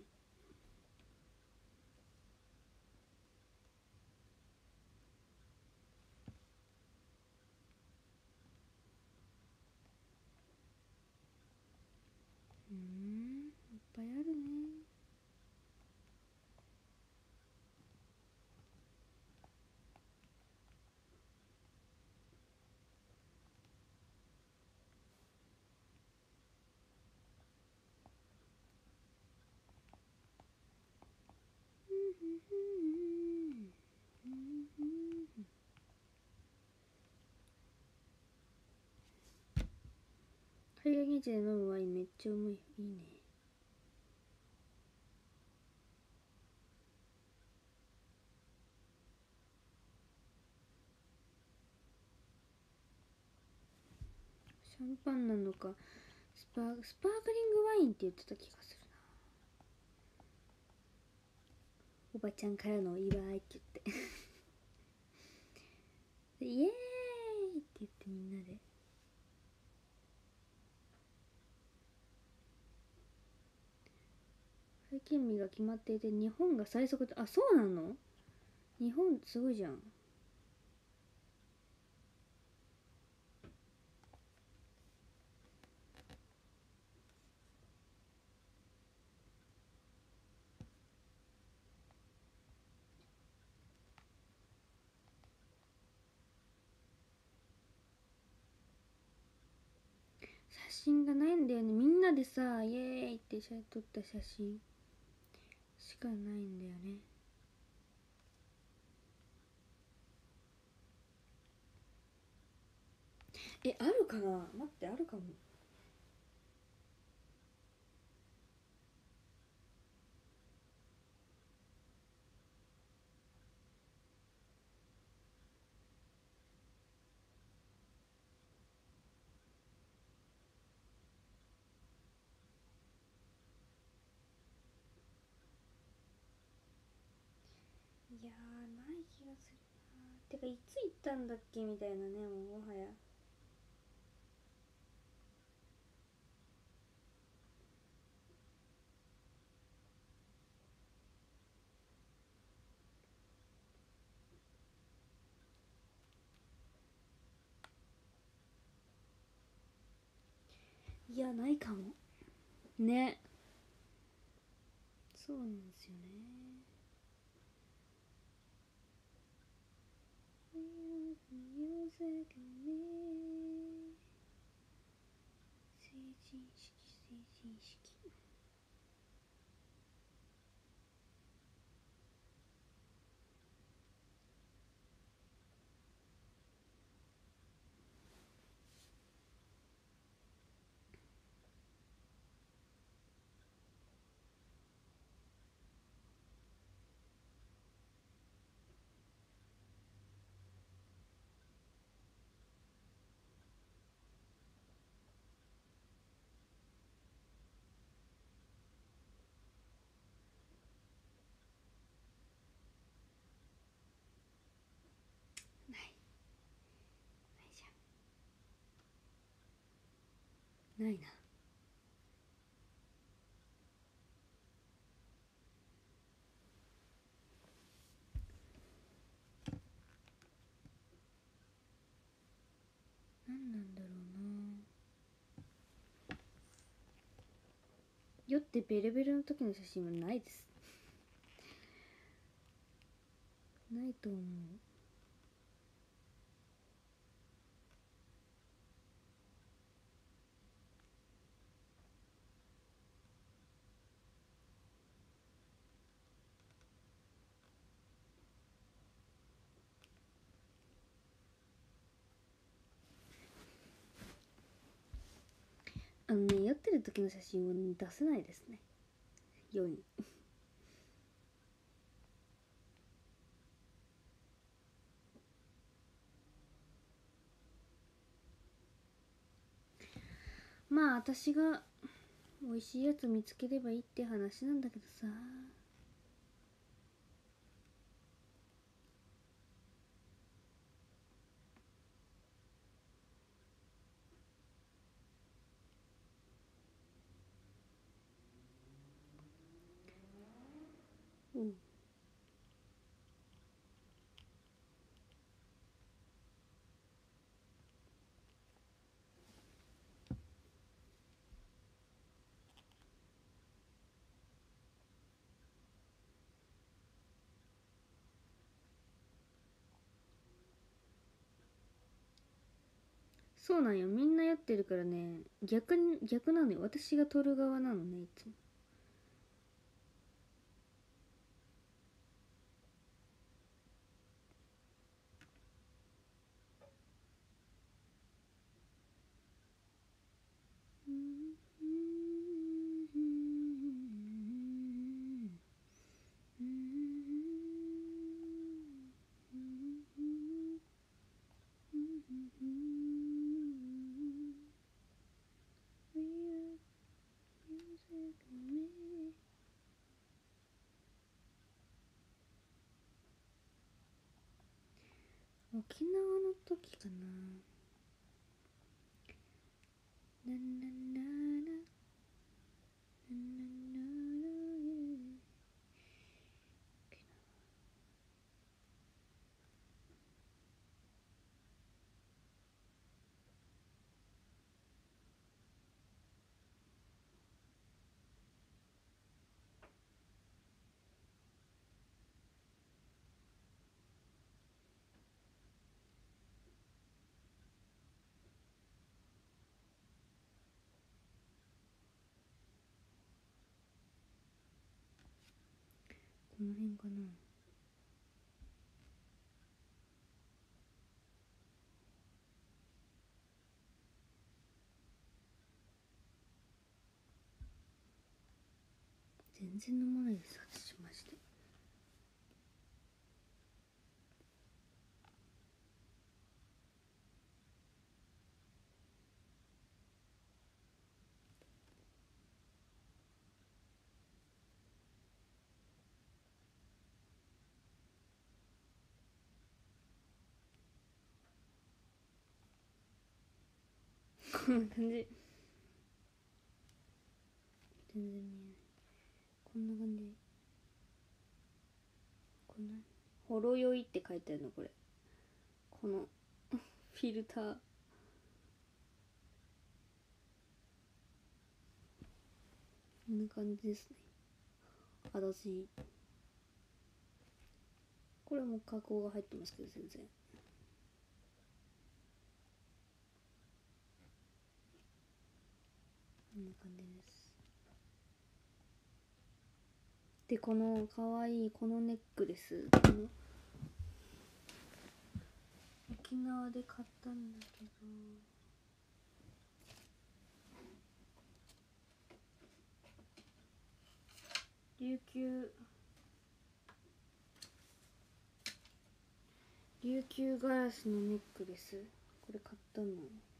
いっぱいあるね。 日で飲むワインめっちゃうまい。いいね。シャンパンなのかスパークリングワインって言ってた気がするな。おばちゃんからのお祝いって言ってイエーイって言ってみんなで。最近日が決まっていて日本が最速で、あ、そうなの？日本すごいじゃん。写真がないんだよね。みんなでさイエーイって撮った写真しかないんだよね。あるかな。待って、あるかも。いやー、ない気がするな。てかいつ行ったんだっけみたいなね。もうもはや。いや、ないかもね。そうなんですよね。成人式、成人式。ない、ないじゃん。ないな。なんなんだろうな。酔ってベルベルの時の写真はないです。ないと思う。酔ってる時の写真を出せないですね、世に。まあ私が美味しいやつ見つければいいって話なんだけどさ。うん。そうなんよ、みんな酔ってるからね。逆なのよ、私が撮る側なのね、いつも。うん。 沖縄の時かな。なななななななこの辺かな。全然飲まないです私マジで。こんな感じ。全然見えない。こんな感じ。こんなほろ酔いって書いてあるのこれ。このフィルター。こんな感じですね。私これも加工が入ってますけど全然。こんな感じです。でこのかわいいこのネックレス、この沖縄で買ったんだけど、琉球ガラスのネックレス、これ買ったの。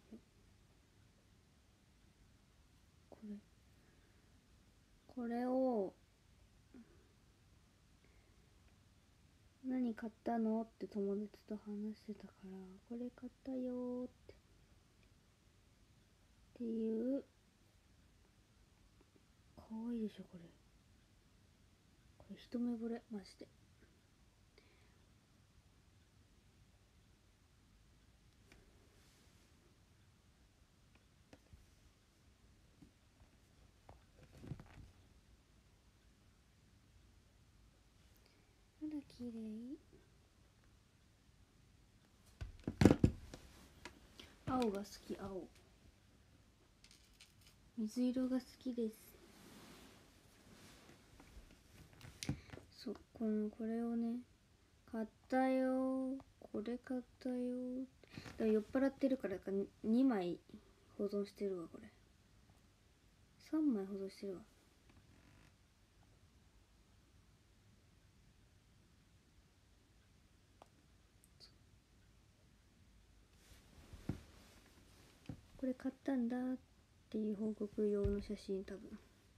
これを何買ったのって友達と話してたから、これ買ったよーっていう。かわいいでしょこれ。これ一目惚れマジで。あら綺麗。青が好き。青、水色が好きです。そう、これをね買ったよ。これ買ったよ。だから酔っ払ってるからか2枚保存してるわ。これ3枚保存してるわ。これ買ったんだっていう報告用の写真多分。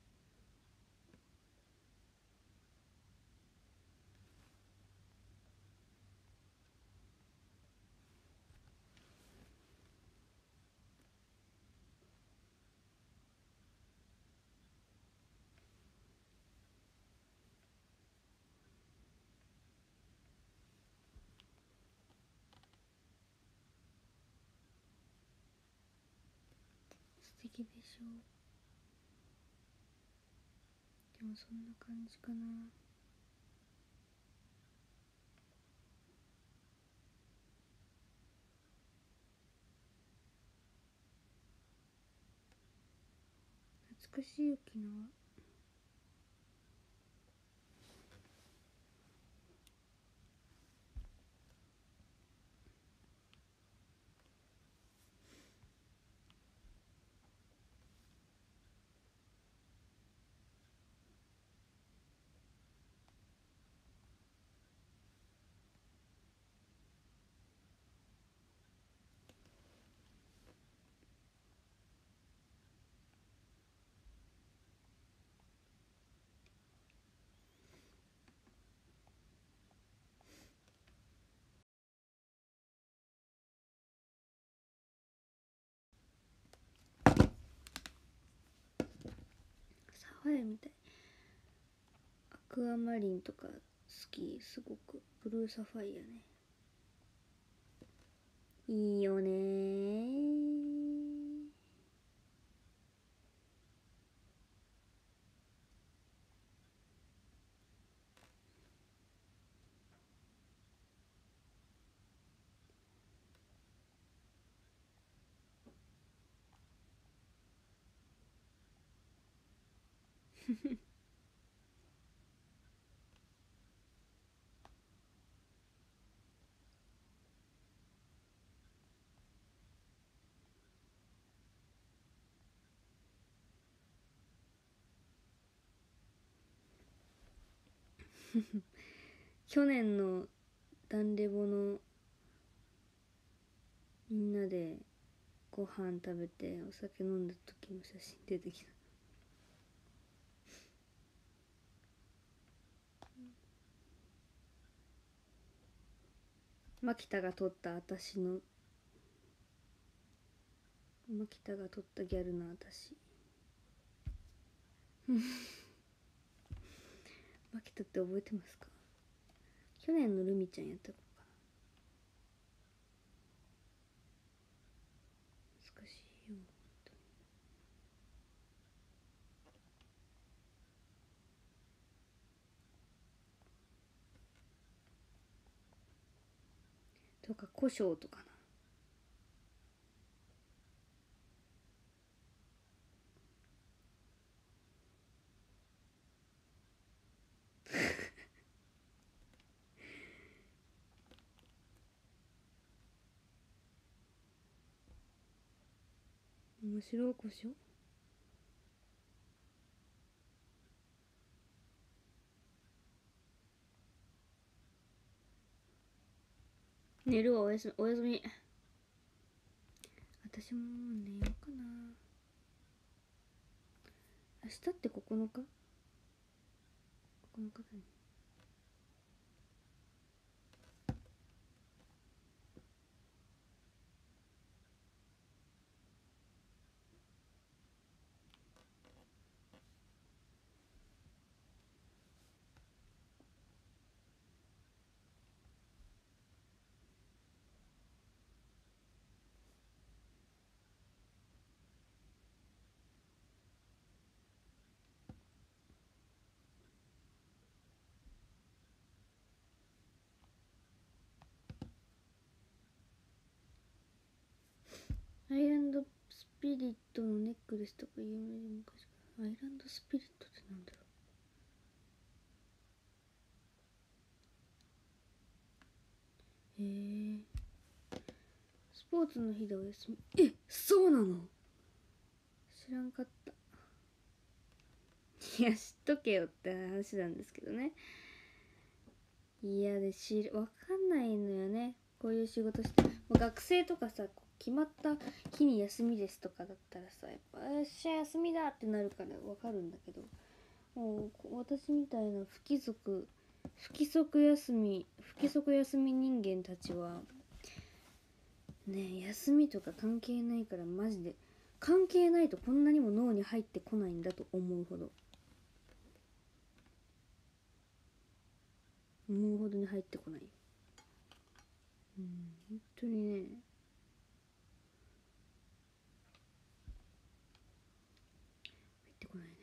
素敵でしょ。でもそんな感じかな。懐かしい沖縄。 ファイアみたい。アクアマリンとか好き、すごく。ブルーサファイアね、いいよねー。去年のダンレボのみんなでご飯食べてお酒飲んだ時の写真出てきた。マキタが撮った私の、マキタが撮ったギャルの私。マキタって覚えてますか？去年のルミちゃんやった子かな。難しいよ本当に。とか胡椒とかな。面白い胡椒。寝るわ、おやすみ、おやすみ。私も寝ようかな。明日って9日？ 9 日だね。アイランドスピリットのネックレスとか有名で昔から。アイランドスピリットってなんだろう。へえ。スポーツの日でお休み。え、そうなの？知らんかった。いや、知っとけよって話なんですけどね。いやでわかんないのよね、こういう仕事して。もう学生とかさ、決まった日に休みですとかだったらさ、やっぱよっしゃ休みだってなるからわかるんだけど、もう私みたいな不規則休み人間たちはね、休みとか関係ないから、マジで関係ないとこんなにも脳に入ってこないんだと思うほどに入ってこない。本当にね、入ってこないね。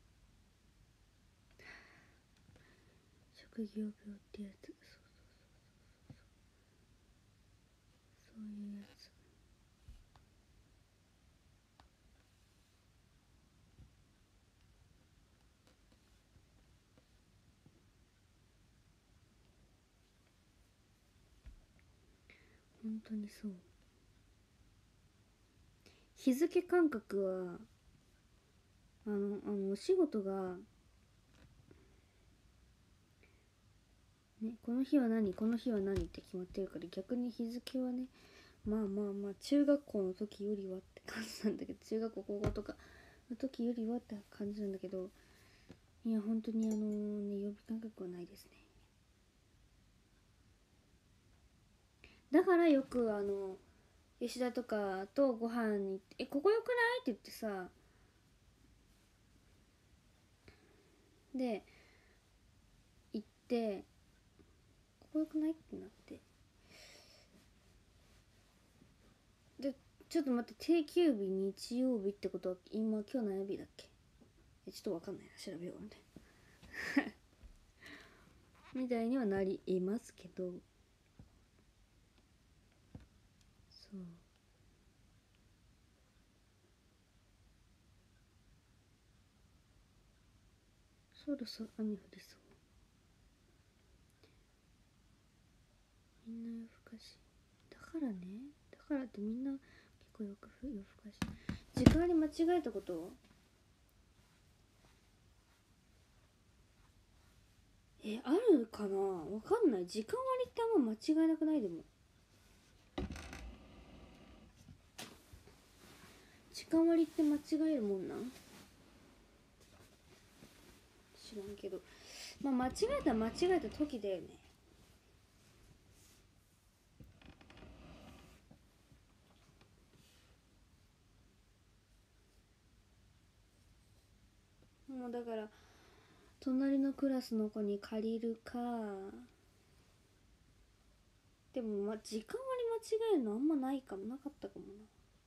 職業病ってやつ。そうそう本当にそう。日付感覚はお仕事がね、この日は何この日は何って決まってるから、逆に日付はね、まあまあまあ中学校の時よりはって感じなんだけど、中学校高校とかの時よりはって感じなんだけど、いや本当に曜日感覚はないですね。だからよく吉田とかとご飯に行って「えここよくない?」って言ってさ、で行って「ここよくない?」ってなって、でちょっと待って、定休日日曜日ってことは今日何曜日だっけ、ちょっとわかんないな、調べようみたいなみたいにはなりえますけど、そう、そろそろ雨降りそう。みんな夜更かしだからね、だからってみんな結構夜更かし、時間に間違えたこと、あるかな、わかんない。時間割ってあんま間違いなくない？でも時間割って間違えるもんなん？知らんけど、まあ間違えたら間違えた時だよね。もうだから隣のクラスの子に借りるか、でも時間割間違えるのあんまないかも、なかったかもな。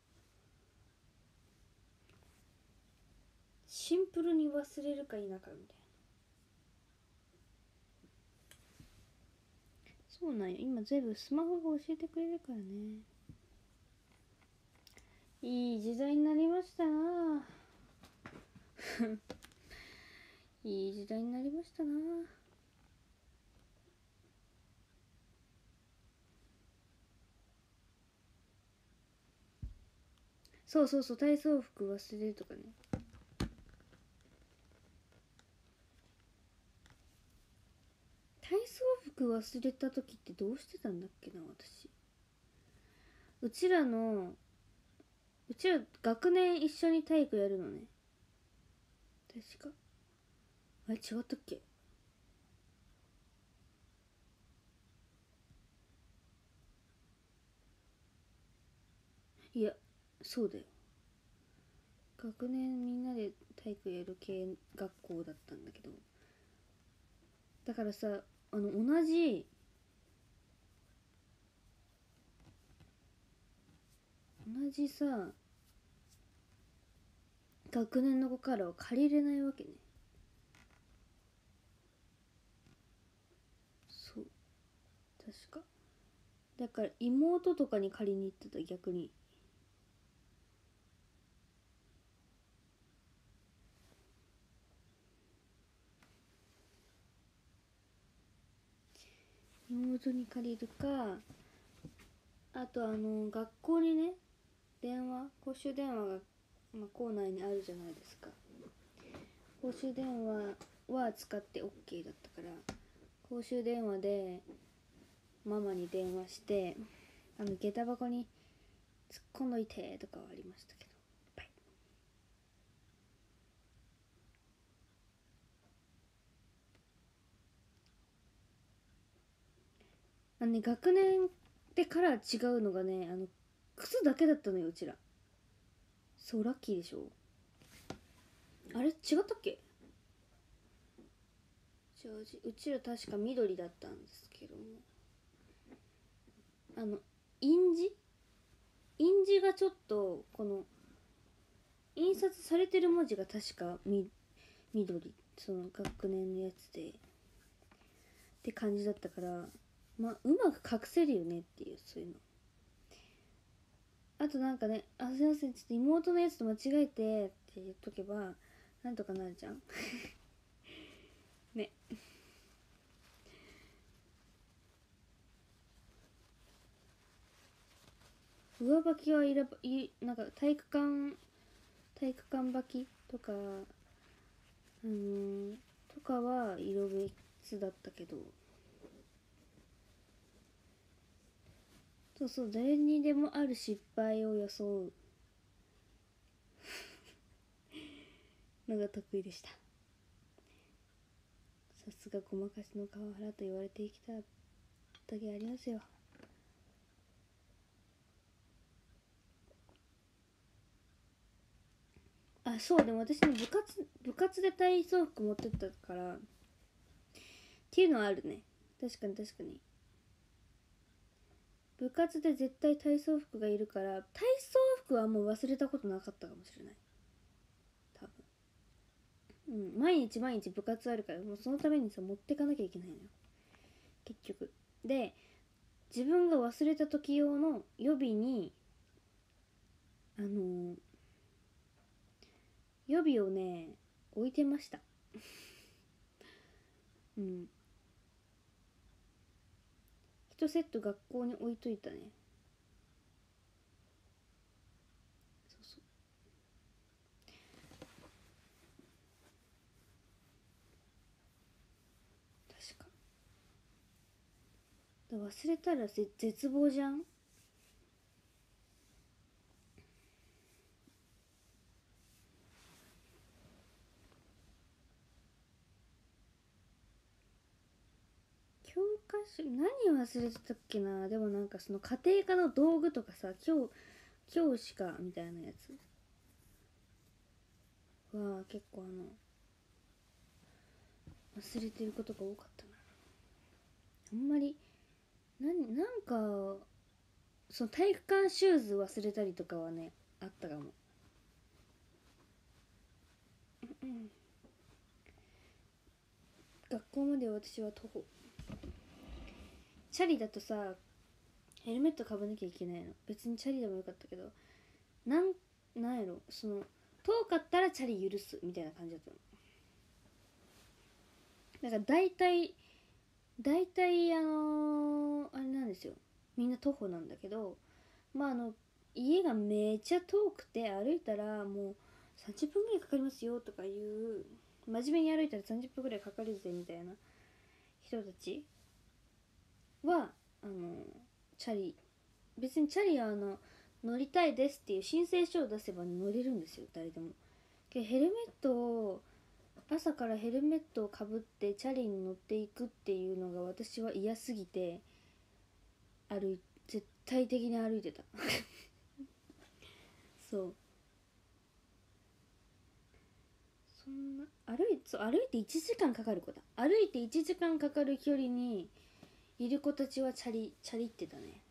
シンプルに忘れるか否かみたいな。そうなんよ、今全部スマホが教えてくれるからね。いい時代になりましたないい時代になりましたな。そうそうそう、体操服忘れるとかね。体操服忘れた時ってどうしてたんだっけな、私。うちら学年一緒に体育やるのね、確か。あれ違ったっけ？いや、そうだよ。学年みんなで体育やる系学校だったんだけど、だからさ、同じさ学年の子からは借りれないわけね。そう、確か。だから妹とかに借りに行ってた、逆に。妹に借りるか、あと学校にね、公衆電話が、校内にあるじゃないですか。公衆電話は使って OK だったから、公衆電話でママに電話して下駄箱に突っ込んどいてとかはありましたけど、学年でカラー違うのがね、靴だけだったのよ、うちら。そう、ラッキーでしょ。あれ違ったっけ？うちら確か緑だったんですけども、印字印字がちょっと、この印刷されてる文字が確か緑、その学年のやつでって感じだったから、うまく隠せるよねっていう、そういうの。あとなんかね、すいません、ちょっと妹のやつと間違えてって言っとけばなんとかなるじゃんね。 上履きはいらばなんか体育館履きとかとかは色別だったけど、そうそう、誰にでもある失敗を装うのが得意でした。さすがごまかしの川原と言われてきただけありますよ。あ、そう、でも私ね、部活で体操服持ってったからっていうのはあるね。確かに確かに。部活で絶対体操服がいるから、体操服はもう忘れたことなかったかもしれない。多分。毎日毎日部活あるから、もうそのためにさ、持ってかなきゃいけないのよ。結局。で、自分が忘れた時用の予備に、予備をね、置いてました。1セット学校に置いといたね。そうそう。確か。忘れたら絶望じゃん。教科書何忘れてたっけな。でもなんかその家庭科の道具とかさ、教師かみたいなやつは結構忘れてることが多かったな。あんまりなんかその体育館シューズ忘れたりとかはね、あったかも。学校まで私は徒歩。チャリだとさ、ヘルメットかぶなきゃいけないの。別にチャリでもよかったけど、なんやろ、その遠かったらチャリ許すみたいな感じだったの。だから大体あれなんですよ、みんな徒歩なんだけど、まあ家がめちゃ遠くて歩いたらもう30分ぐらいかかりますよとかいう、真面目に歩いたら30分ぐらいかかるぜみたいな人たちはチャリ、別にチャリは乗りたいですっていう申請書を出せば乗れるんですよ、誰でも。ヘルメットを朝からヘルメットをかぶってチャリに乗っていくっていうのが私は嫌すぎて、絶対的に歩いてたそうそんな歩いて1時間かかる子だ。歩いて1時間かかる距離にいる子たちはチャリってたね。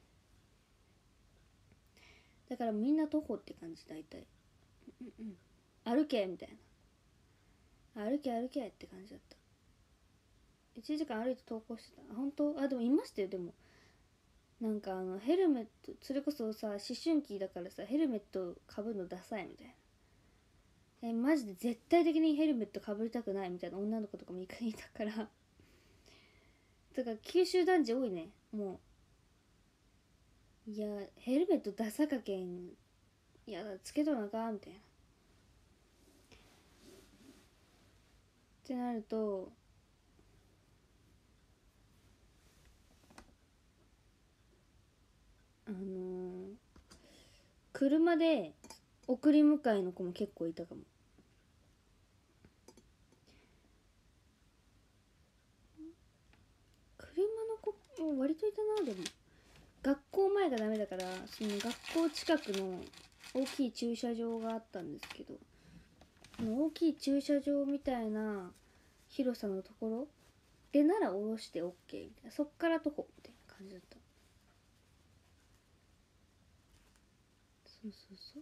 だからみんな徒歩って感じ。大体歩けみたいな、歩けって感じだった。1時間歩いて登校してた。本当？でもいましたよ。でもなんかヘルメット、それこそさ、思春期だからさ、ヘルメットかぶるのダサいみたいな、マジで絶対的にヘルメットかぶりたくないみたいな女の子とかもいたからだから九州男児多いね。もう、いやヘルメットダサかけん、いやつけとなかみたいなってなると、車で送り迎えの子も結構いたかも。車の子も割といたな。でも学校前がダメだから、その学校近くの大きい駐車場があったんですけど、その大きい駐車場みたいな広さのところでなら降ろして OK みたいな、そっから徒歩みたいな感じだった。そうそうそう。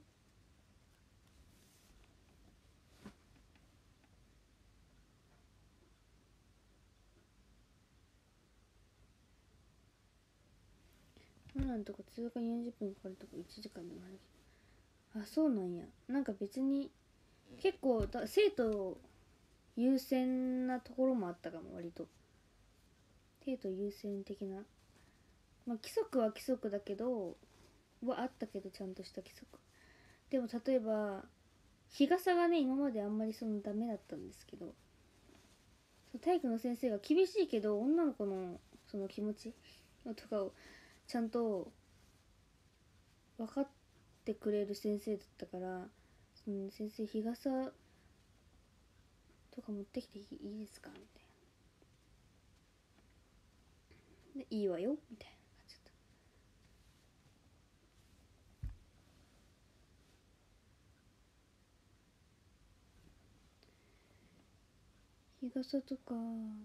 なんとか通学に40分かかるとこ1時間でもあるけど、そうなんや。なんか別に結構生徒優先なところもあったかも。割と生徒優先的な、まあ規則は規則だけど、 はあったけど、ちゃんとした規則。でも例えば日傘がね、今まであんまりそのダメだったんですけど、体育の先生が厳しいけど女の子のその気持ちとかをちゃんと分かってくれる先生だったから、その先生日傘とか持ってきていいですかみたいな。でいいわよみたいな感じだった。日傘とか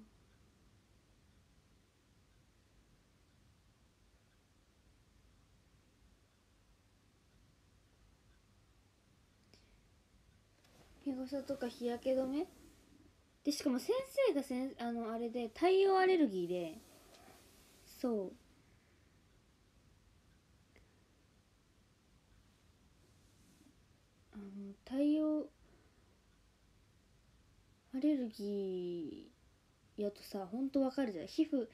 日焼け止めで、しかも先生があれで太陽アレルギーで、そう太陽アレルギーやとさ、ほんとわかるじゃん。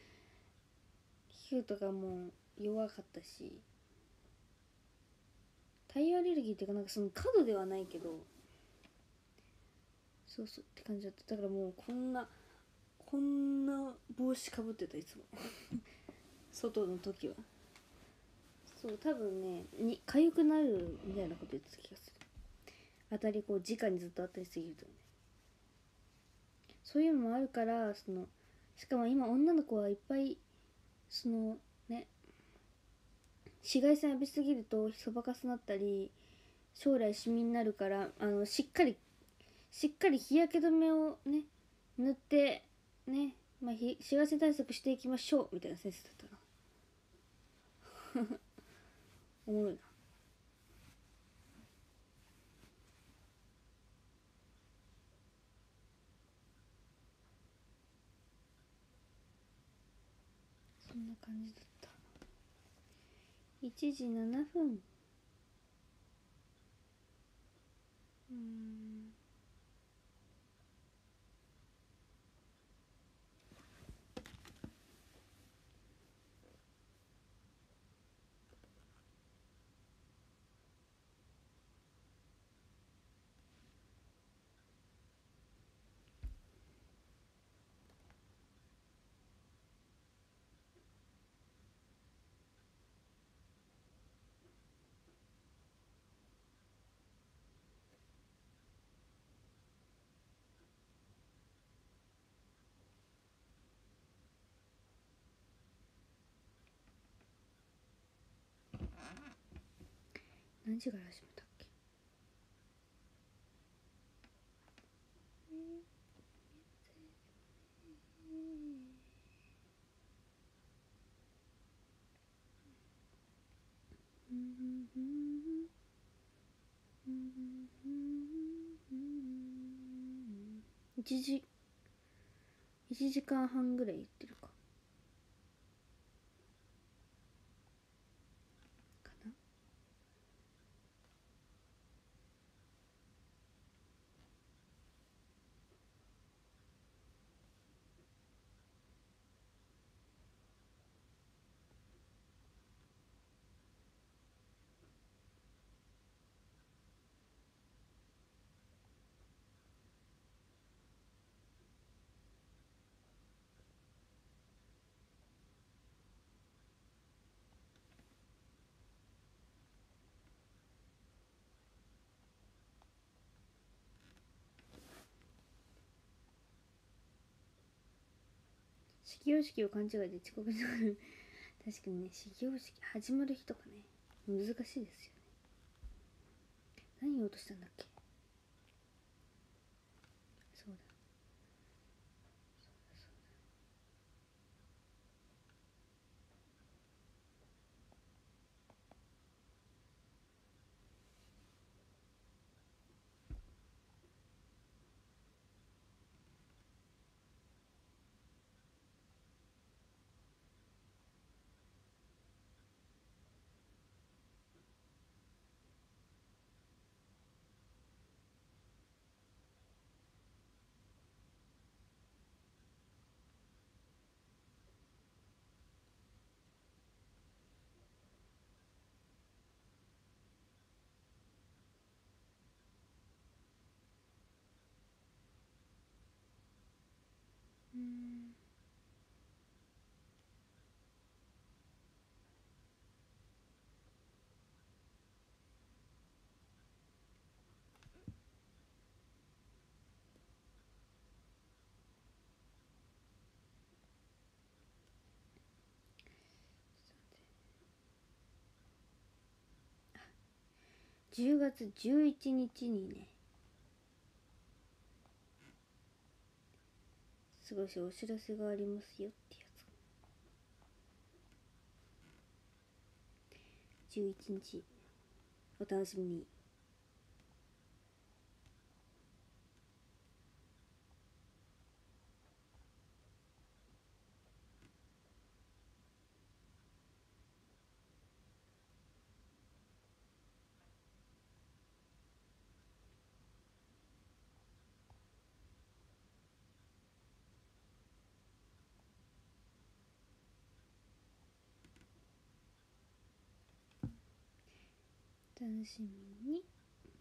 皮膚とかも弱かったし、太陽アレルギーっていうか、なんかその過度ではないけど、そうそうって感じだった。だからもうこんな帽子かぶってた、いつも外の時は。そう多分ね、痒くなるみたいなこと言ってた気がする。当たりこう直にずっと当たりすぎるとね、そういうのもあるから、しかも今女の子はいっぱいそのね、紫外線浴びすぎるとそばかすなったり将来シミになるから、しっかり日焼け止めをね塗ってね、まあ、紫外線対策していきましょうみたいな先生だったな。おもろいな。そんな感じだった。1時7分。何時から始めたっけ。1時1時間半ぐらい言ってるかな。始業式を勘違いで遅刻する。確かにね、始業式始まる日とかね、難しいですよね。何言おうとしたんだっけ。そうだ。 10月11日にね、すごいお知らせがありますよってやつ。11日お楽しみに。楽しみに。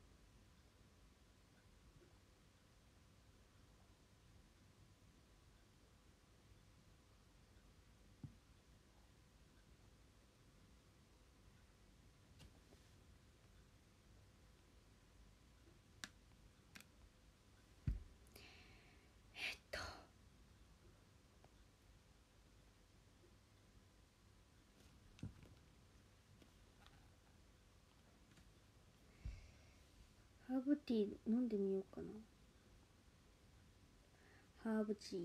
ハーブティー飲んでみようかな。ハーブティー。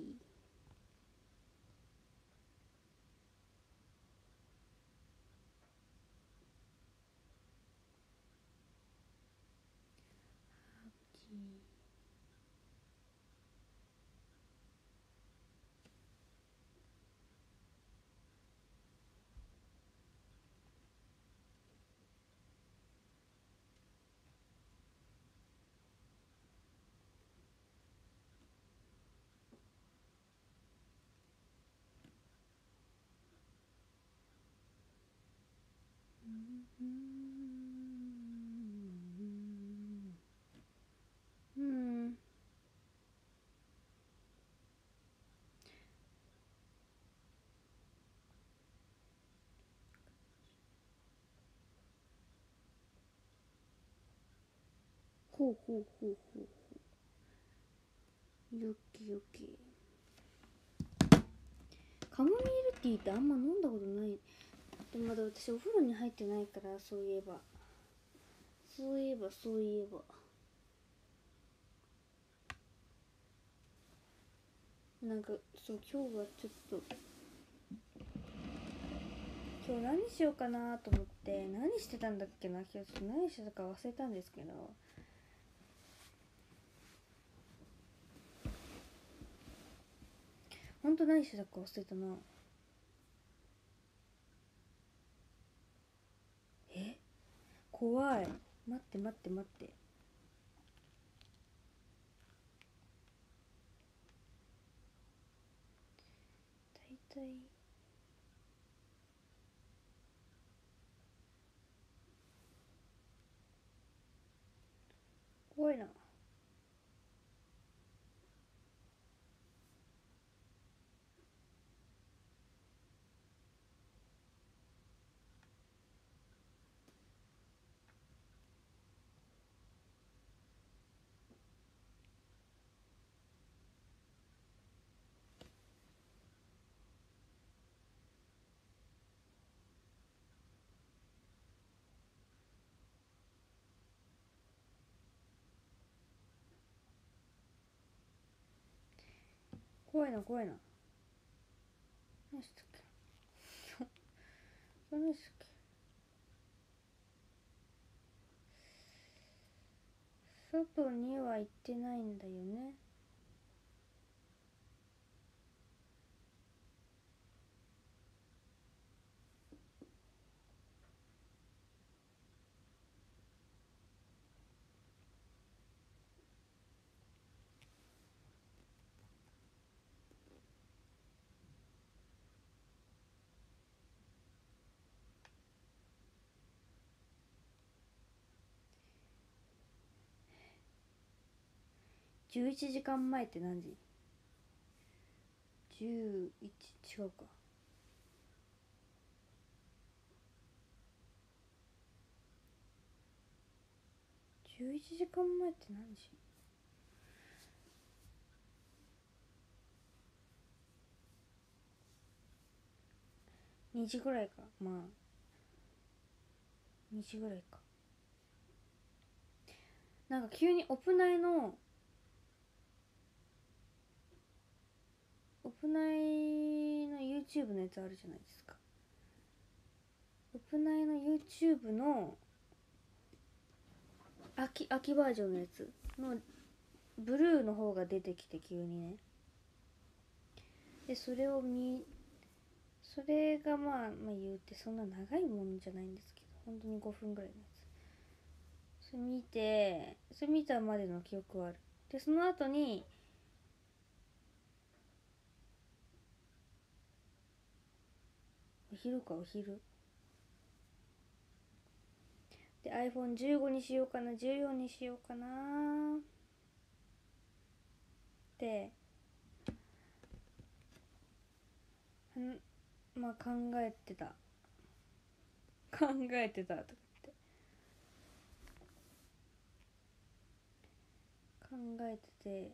ほうほうほうほうほう。よきよき。カモミールティーってあんま飲んだことない。でもまだ私お風呂に入ってないから、そういえばなんかそう、今日はちょっと今日何しようかなと思って、何してたんだっけな、今日ちょっと何してたか忘れたんですけど、ほんと何してたか忘れたな。怖い。待って待って待って。大体怖いな。怖いな怖いな。何したっけ何したっけ。外には行ってないんだよね。11時間前って何時。11、違うか。11時間前って何時。2時ぐらいか。まあ2時ぐらいか。 なんか急にオプナイの YouTube のやつあるじゃないですか。オプナイの YouTube の秋バージョンのやつのブルーの方が出てきて、急にね。でそれがまあ言うてそんな長いものじゃないんですけど、本当に5分ぐらいのやつ、それ見たまでの記憶はある。でその後にお昼で iPhone15 にしようかな14にしようかなってまあ考えてたとか言って考えてて、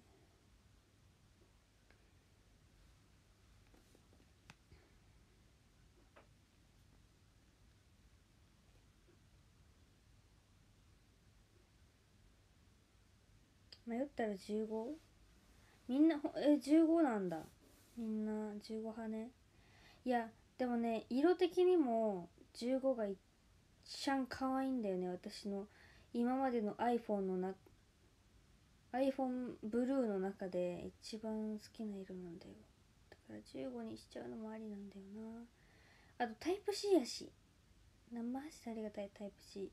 迷ったら 15？ みんな15なんだ。みんな15派ね。いやでもね、色的にも15が一番可愛いんだよね。私の今までの iPhone ブルーの中で一番好きな色なんだよ。だから15にしちゃうのもありなんだよな。あとタイプ C やし、マジでありがたい。タイプ C、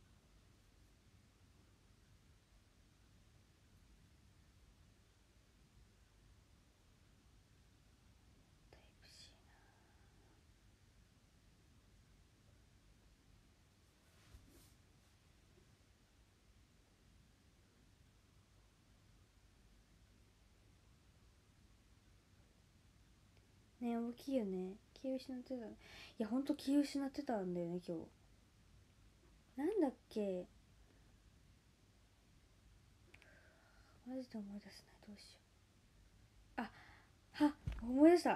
タイプ C ね。大きいよね。気失ってた。いやほんと気失ってたんだよね今日。なんだっけ、マジで思い出せない。どうしよう。思い出した。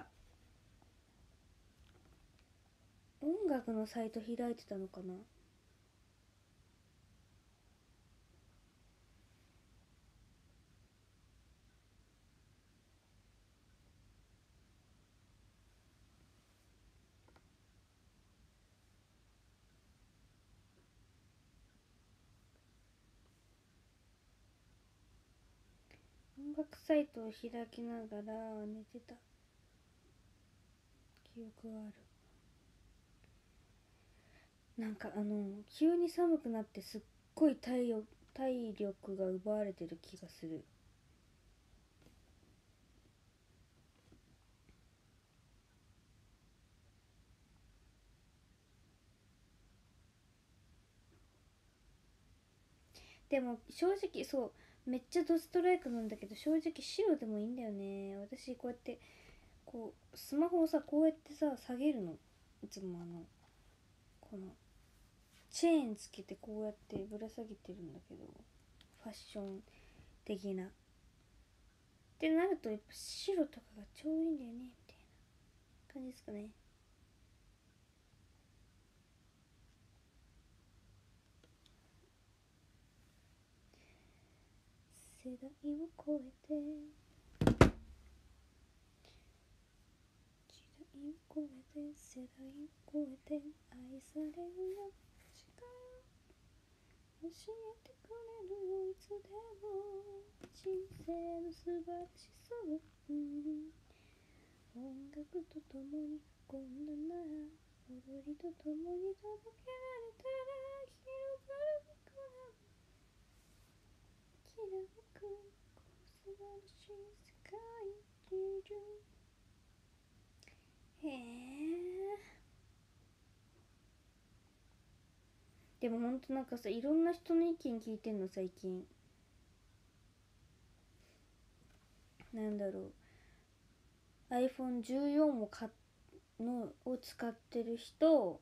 音楽のサイト開いてたのかな。音楽サイトを開きながら寝てた記憶がある。なんか急に寒くなってすっごい体力が奪われてる気がする。でも正直めっちゃドストライクなんだけど、正直白でもいいんだよね。私こうやってスマホをこうやって下げるの。いつもこのチェーンつけてこうやってぶら下げてるんだけど、ファッション的なってなるとやっぱ白とかがちょうどいいんだよねみたいな感じですかね。世代を超えて世代を超えて愛されるよ力教えてくれるよいつでも人生の素晴らしさを、音楽とともに運んだなら踊りとともに届けられたら広がる僕らきらめくこの素晴らしい世界中。へえ。でもほんとなんかいろんな人の意見聞いてんの最近。なんだろう、 iPhone14 を使ってる人、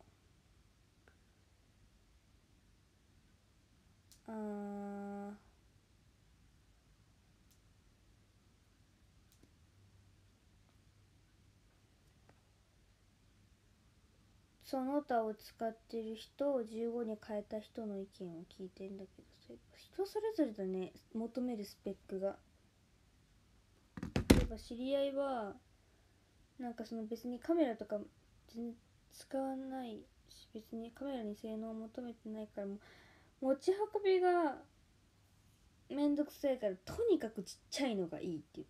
その他を使ってる人を15に変えた人の意見を聞いてんだけど、それ人それぞれだね、求めるスペックが。例えば知り合いはなんかその別にカメラとか全然使わないし、別にカメラに性能を求めてないから、も持ち運びがめんどくさいからとにかくちっちゃいのがいいって言って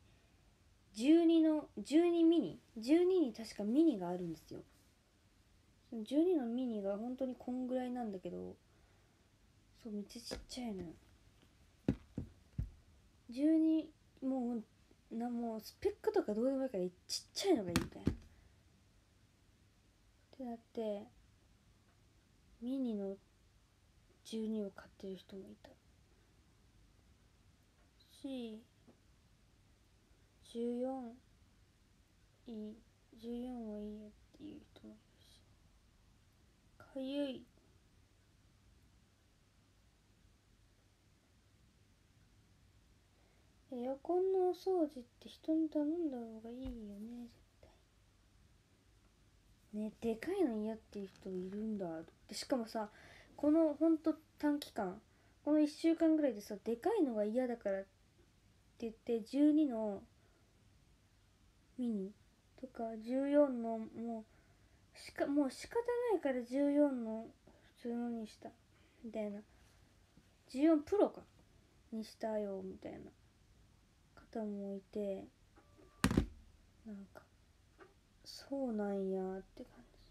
、12ミニ、12に確かミニがあるんですよ。その12のミニが本当にこんぐらいなんだけど、そうめっちゃちっちゃいのよ。12、もうスペックとかどうでもいいからちっちゃいのがいいみたいなってなって、ミニの12を買ってる人もいたし、14いい、14はいいよっていう人もいるし、かゆい。エアコンのお掃除って人に頼んだ方がいいよね、絶対ね。でかいの嫌っていう人いるんだって。しかもさ、このほんと短期間、この1週間ぐらいでさ、でかいのが嫌だからって言って12のミニとか14のもう仕方ないから14の普通のにしたみたいな、14プロかにしたよみたいな方もいて、なんかそうなんやって感じ。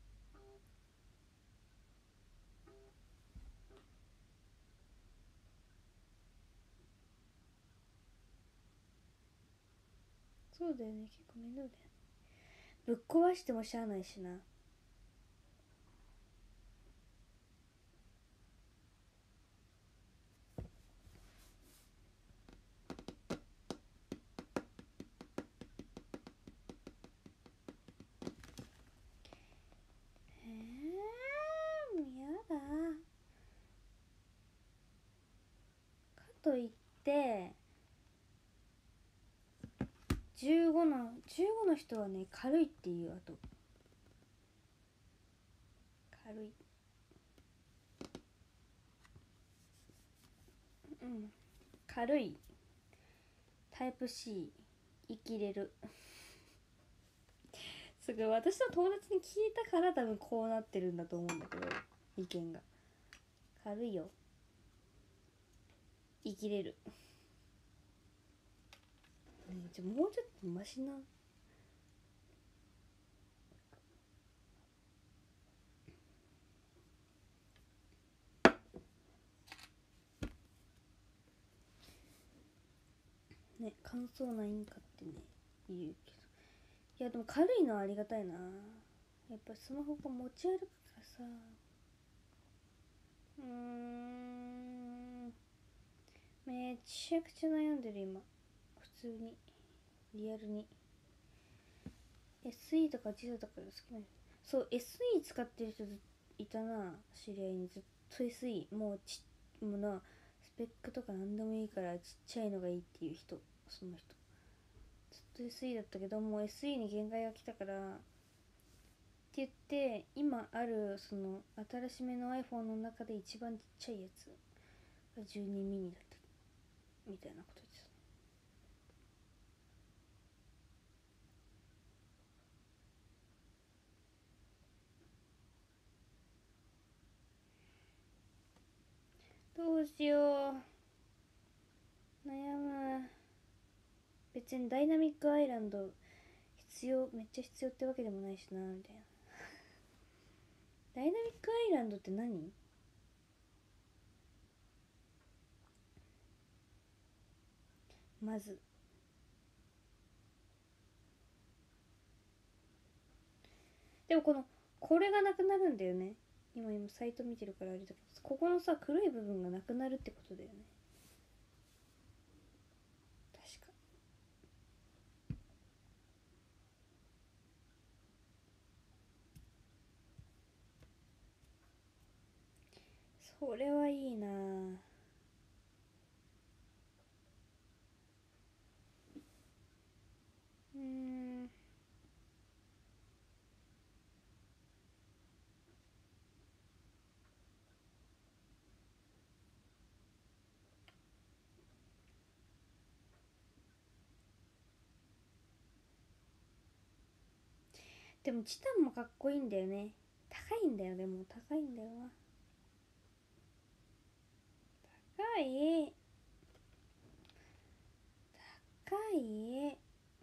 そうだよね、結構面倒だよね。ぶっ壊してもしゃあないしな。もうやだ。かといって15の人はね、軽いっていう。あと軽い、軽い、タイプ C 生きれる。すごい私の友達に聞いたから多分こうなってるんだと思うんだけど、意見が軽いよ、生きれる、ね、もうちょっとマシな。ね、感想ないんかってね言うけど、いやでも軽いのはありがたいな。やっぱスマホが持ち歩くからさ。めちゃくちゃ悩んでる今、普通に、リアルに。 SE とか JISO とかが好きなの。そう SE 使ってる人いたな、知り合いに。ずっと SE、もうな、スペックとか何でもいいからちっちゃいのがいいっていう人、その人ずっと SE だったけど、もう SE に限界が来たからって言って、今あるその新しめの iPhone の中で一番ちっちゃいやつが12ミニだったみたいなこと言ってた。どうしよう、悩む。別にダイナミックアイランドめっちゃ必要ってわけでもないしなみたいな。ダイナミックアイランドって何？まずでもこれがなくなるんだよね。今サイト見てるからあれだけど、ここのさ黒い部分がなくなるってことだよね、確か。それはいいな。 でもチタンもかっこいいんだよね。高いんだよ。でも高いんだよな。高い高い。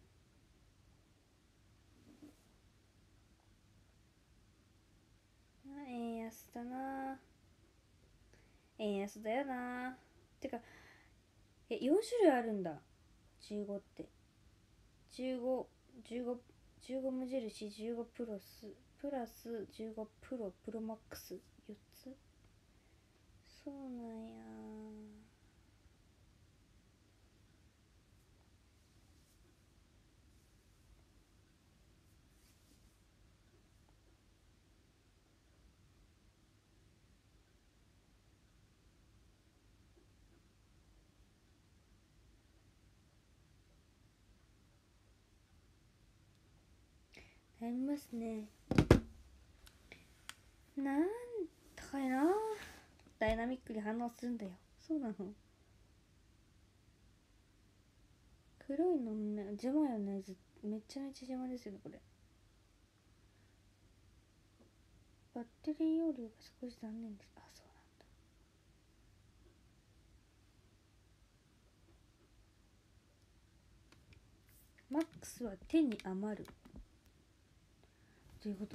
円安だな。円安だよな。てか4種類あるんだ。15って15無印、15プロスプラス15プロプロマックス、4つ。そうなんや。悩みますね。高いな。ダイナミックに反応するんだよ。そうなの。黒いのね、邪魔よね。めちゃめちゃ邪魔ですよね、これ。バッテリー容量が少し残念です。あ、そうなんだ。マックスは手に余る。どういうこと？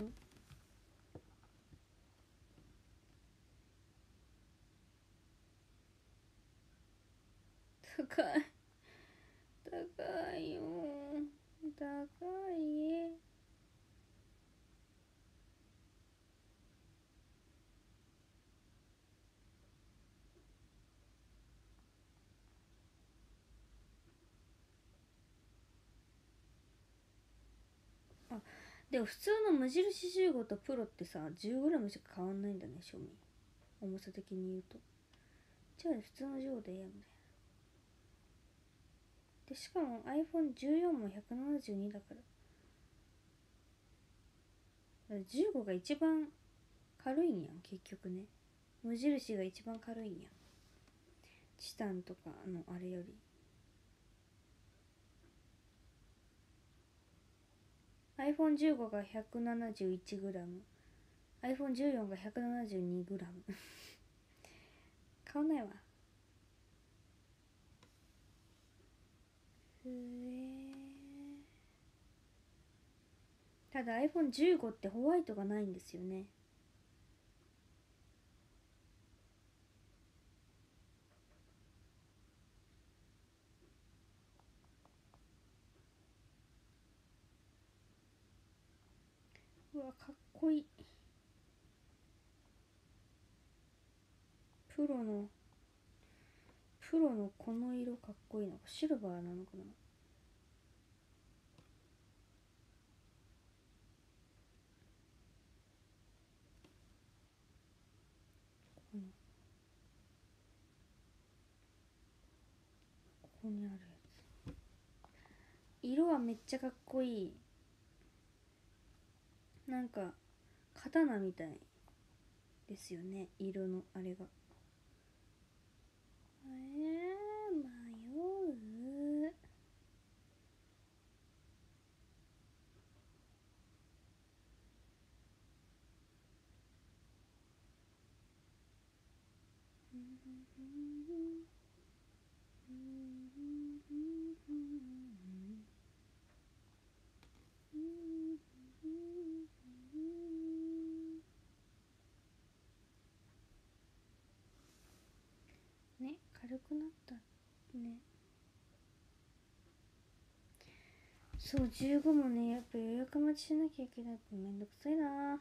高い。高いよ。高い。あ、でも普通の無印15とプロってさ、10g しか変わんないんだね、賞味。重さ的に言うと。じゃあ普通の15でええやんみたいな。で、しかも iPhone14 も172だから。15が一番軽いんやん、結局ね。無印が一番軽いんやん。チタンとかのあれより。iPhone15 が 171g、iPhone14 が 172g 買わないわ。ただ iPhone15 ってホワイトがないんですよね。うわ、かっこいい。プロのこの色かっこいいな。シルバーなのかな。ここにあるやつ。色はめっちゃかっこいい。なんか刀みたいですよね、色のあれが。迷う。ね、軽くなったね。そう、15もね、やっぱ予約待ちしなきゃいけないからめんどくさいな。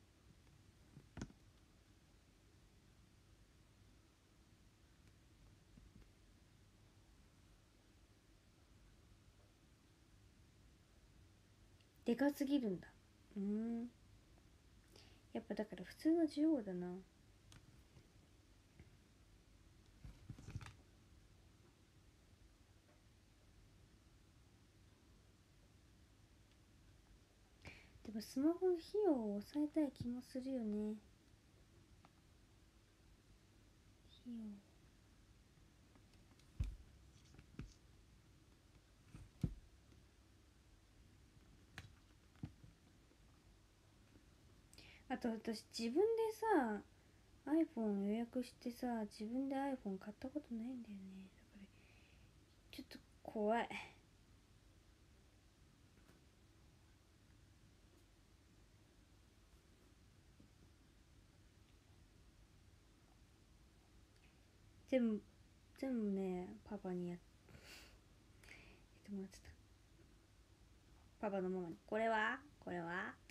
でかすぎるんだ。やっぱだから普通の15だな。でもスマホの費用を抑えたい気もするよね。費用。 あと私自分でさ iPhone 予約してさ自分で iPhone 買ったことないんだよね。だからちょっと怖い。全部ねパパにやってもらってた。パパのママにこれはって。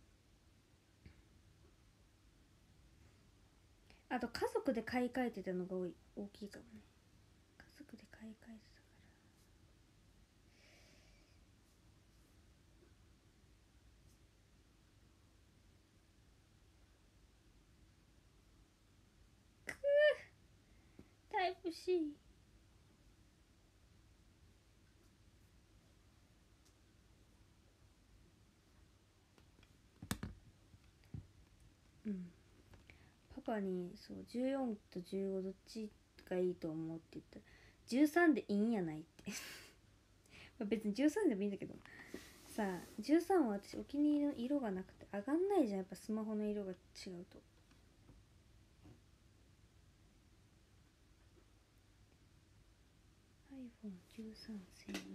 あと家族で買い替えてたのが大きいかもね。家族で買い替えてたからタイプ C。 うん。パパにそう14と15どっちがいいと思うって言ったら13でいいんやないってまあ別に13でもいいんだけどさあ、13は私お気に入りの色がなくて上がんないじゃん。やっぱスマホの色が違うと。iPhone13 専用。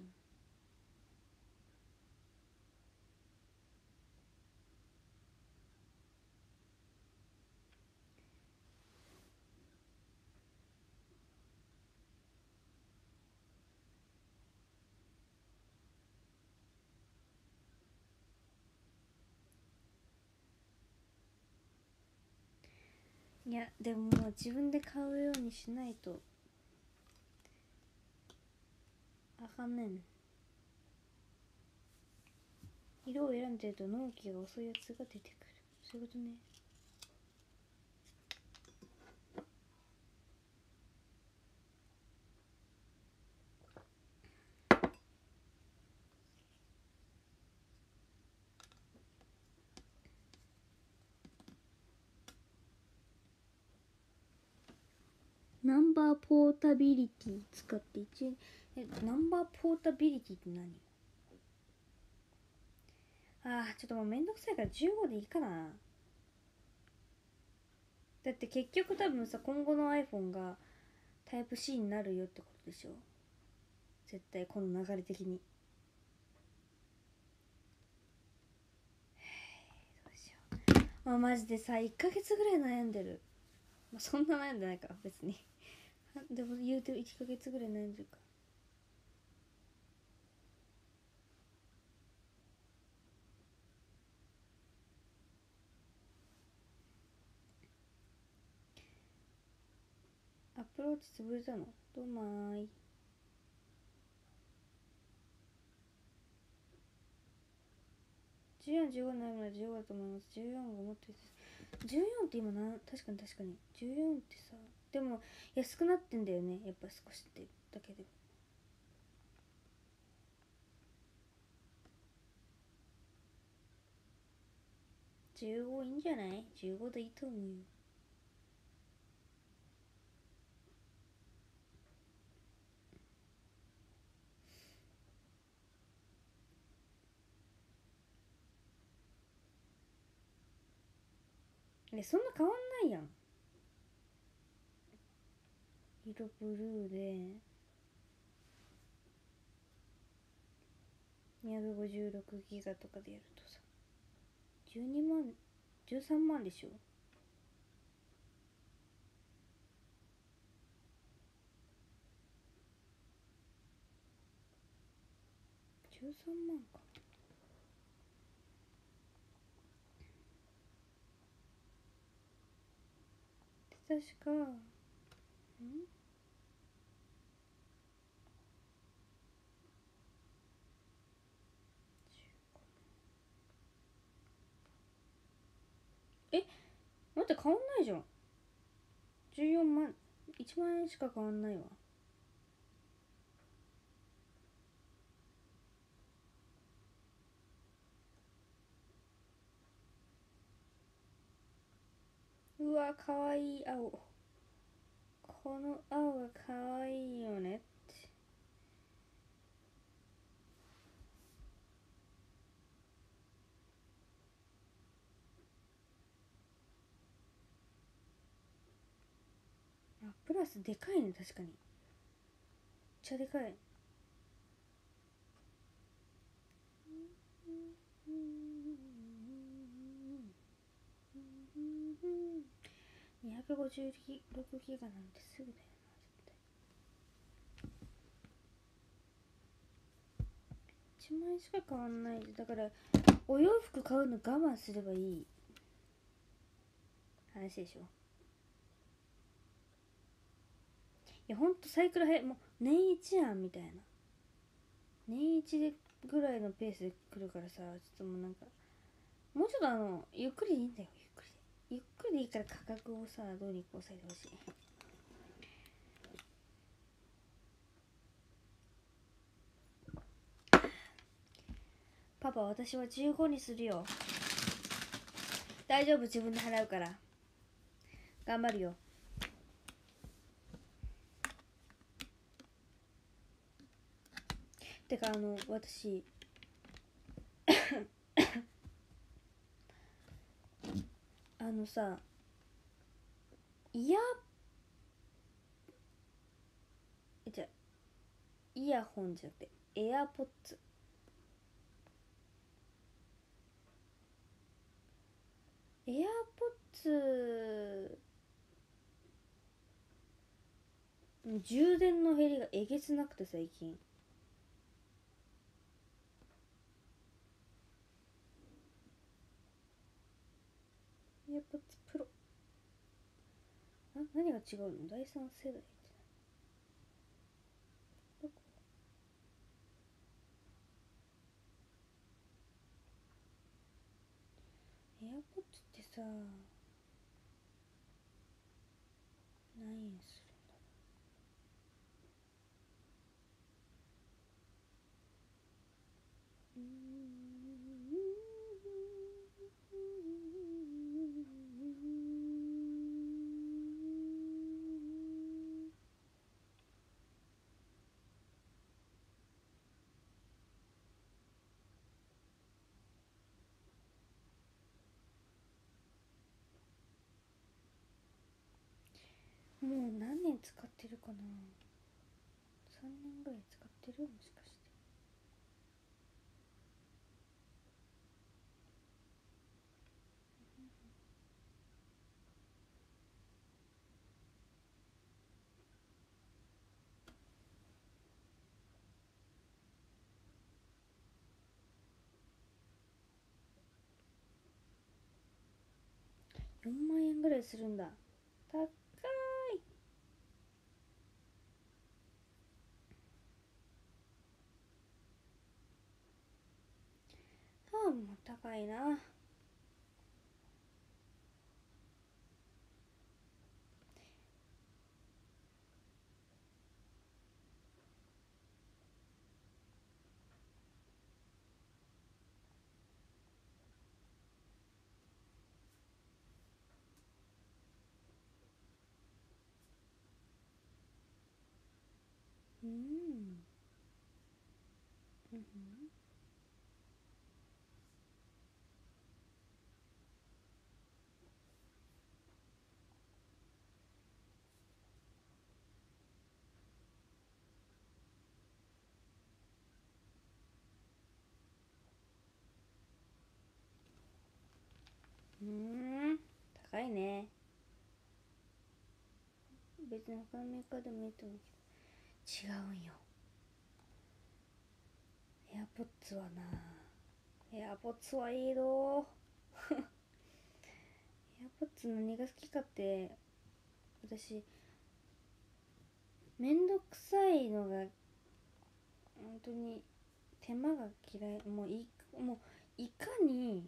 いやでももう自分で買うようにしないとあかんねん。色を選んでると納期が遅いやつが出てくる。そういうことね。ナンバーポータビリティ使ってナンバーポータビリティって何？ちょっともうめんどくさいから15でいいかな。だって結局多分さ今後の iPhone がタイプ C になるよってことでしょ。絶対この流れ的に。どうしよう。マジでさ1ヶ月ぐらい悩んでる。そんな悩んでないか別にでも言うて1ヶ月ぐらい悩んでるか。アップローチ潰れたの？どうまーい。14、15になるので15だと思います。14がもっと14って今確かに14ってさでも安くなってんだよね。やっぱ少しってだけで。15いいんじゃない？ 15 でいいと思うよ。そんな変わんないやん。色ブルーで256ギガとかでやるとさ12万13万でしょ。13万か。確か待って変わんないじゃん。14万1万円しか変わんないわ。うわかわいい青。この青がかわいいよねって。 プラスでかいね、確かにめっちゃでかい。256ギガなんてすぐだよな、絶対。1万円しか変わんない。だからお洋服買うの我慢すればいい話でしょ。いやほんとサイクル早い。もう年一やんみたいな。年一でぐらいのペースで来るからさ、ちょっともうなんかもうちょっとゆっくりでいいんだよ。ゆっくりでいいから価格をさ、どうにか抑えてほしい。パパ、私は15にするよ。大丈夫、自分で払うから。頑張るよ。てか私さ、イヤホンじゃなくてエアポッツ。エアポッツ充電の減りがえげつなくて最近。エアポッツプロ何が違うの？第3世代ってどこ？エアポッツってさ何円する？もう何年使ってるかな。3年ぐらい使ってる？もしかして。4万円ぐらいするんだ。高い。もう高いな。高いね。別に他のメーカーでもいいと思うけど違うんよ。エアポッツはな、エアポッツはいいの。エアポッツ何が好きかって、私めんどくさいのが本当に手間が嫌い。もういかに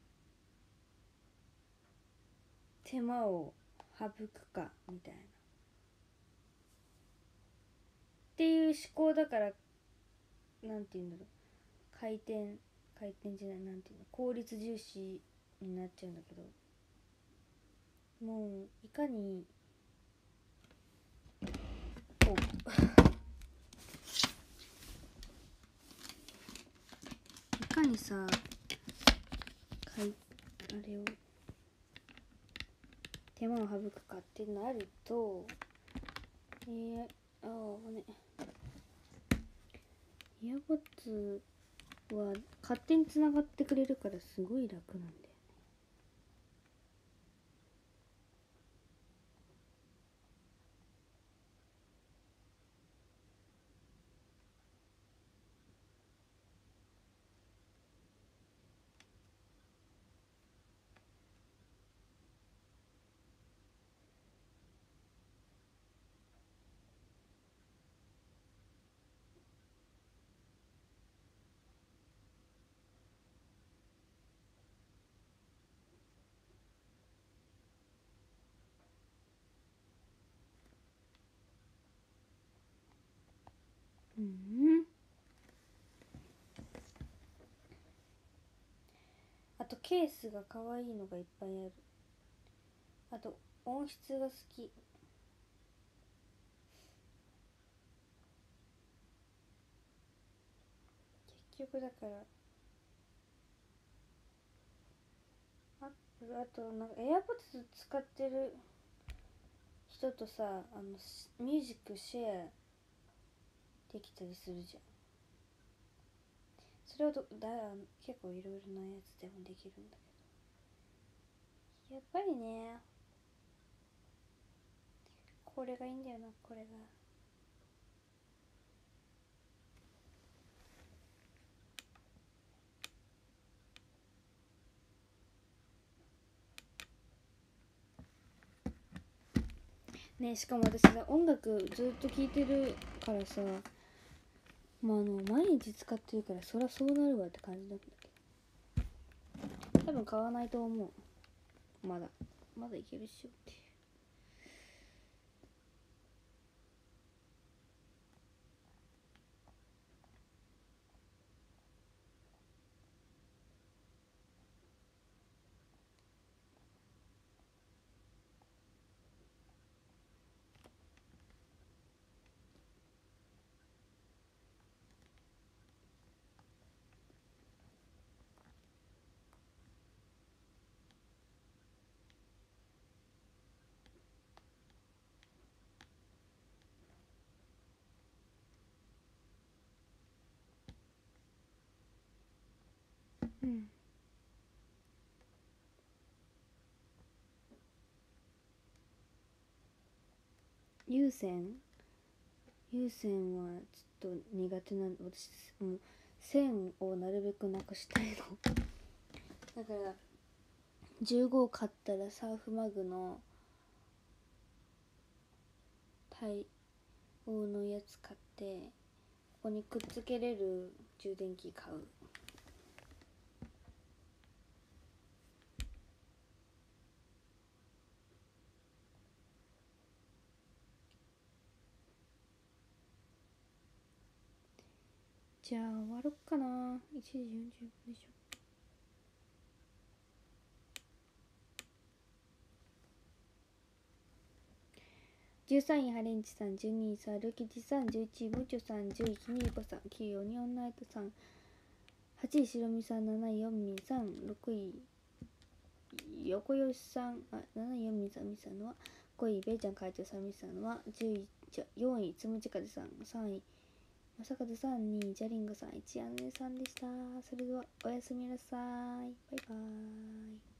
手間を省くかみたいなっていう思考だから、なんて言うんだろう、回転じゃない、なんていうの、効率重視になっちゃうんだけど、もういかにこういかにさ、あれを手間を省くかっていうのあると、 ね、イヤーポッツは勝手につながってくれるからすごい楽なんだよ。うん。あとケースが可愛いのがいっぱいある。あと音質が好き。結局だからあとなんかエアポッツ使ってる人とさ、ミュージックシェアできたりするじゃん。それを結構いろいろなやつでもできるんだけど、やっぱりね、これがいいんだよな、これが。ね、しかも私さ、音楽ずっと聴いてるからさ、毎日使ってるから、そりゃそうなるわって感じなんだけど、多分買わないと思う。まだいけるっしょっていう。うん。有線はちょっと苦手なんで、私もう線をなるべくなくしたいのだから15を買ったらサーフマグの対応のやつ買って、ここにくっつけれる充電器買う。じゃあ終わろっかな。1時45分でしょ。13位ハレンチさん、12位サルキチさん、11位ムチョさん、10位ひみりこさん、9位オニオンナイトさん、8位しろみさん、7位ヨンミンさん、6位横吉さん、7位ヨンミンさんみさんのは、5位ベイちゃん会長さんみさんのは、4位つむちかぜさん、3位まさかずさん、2位ジャリングさん、1位あのねさんでした。それではおやすみなさい。バイバーイ。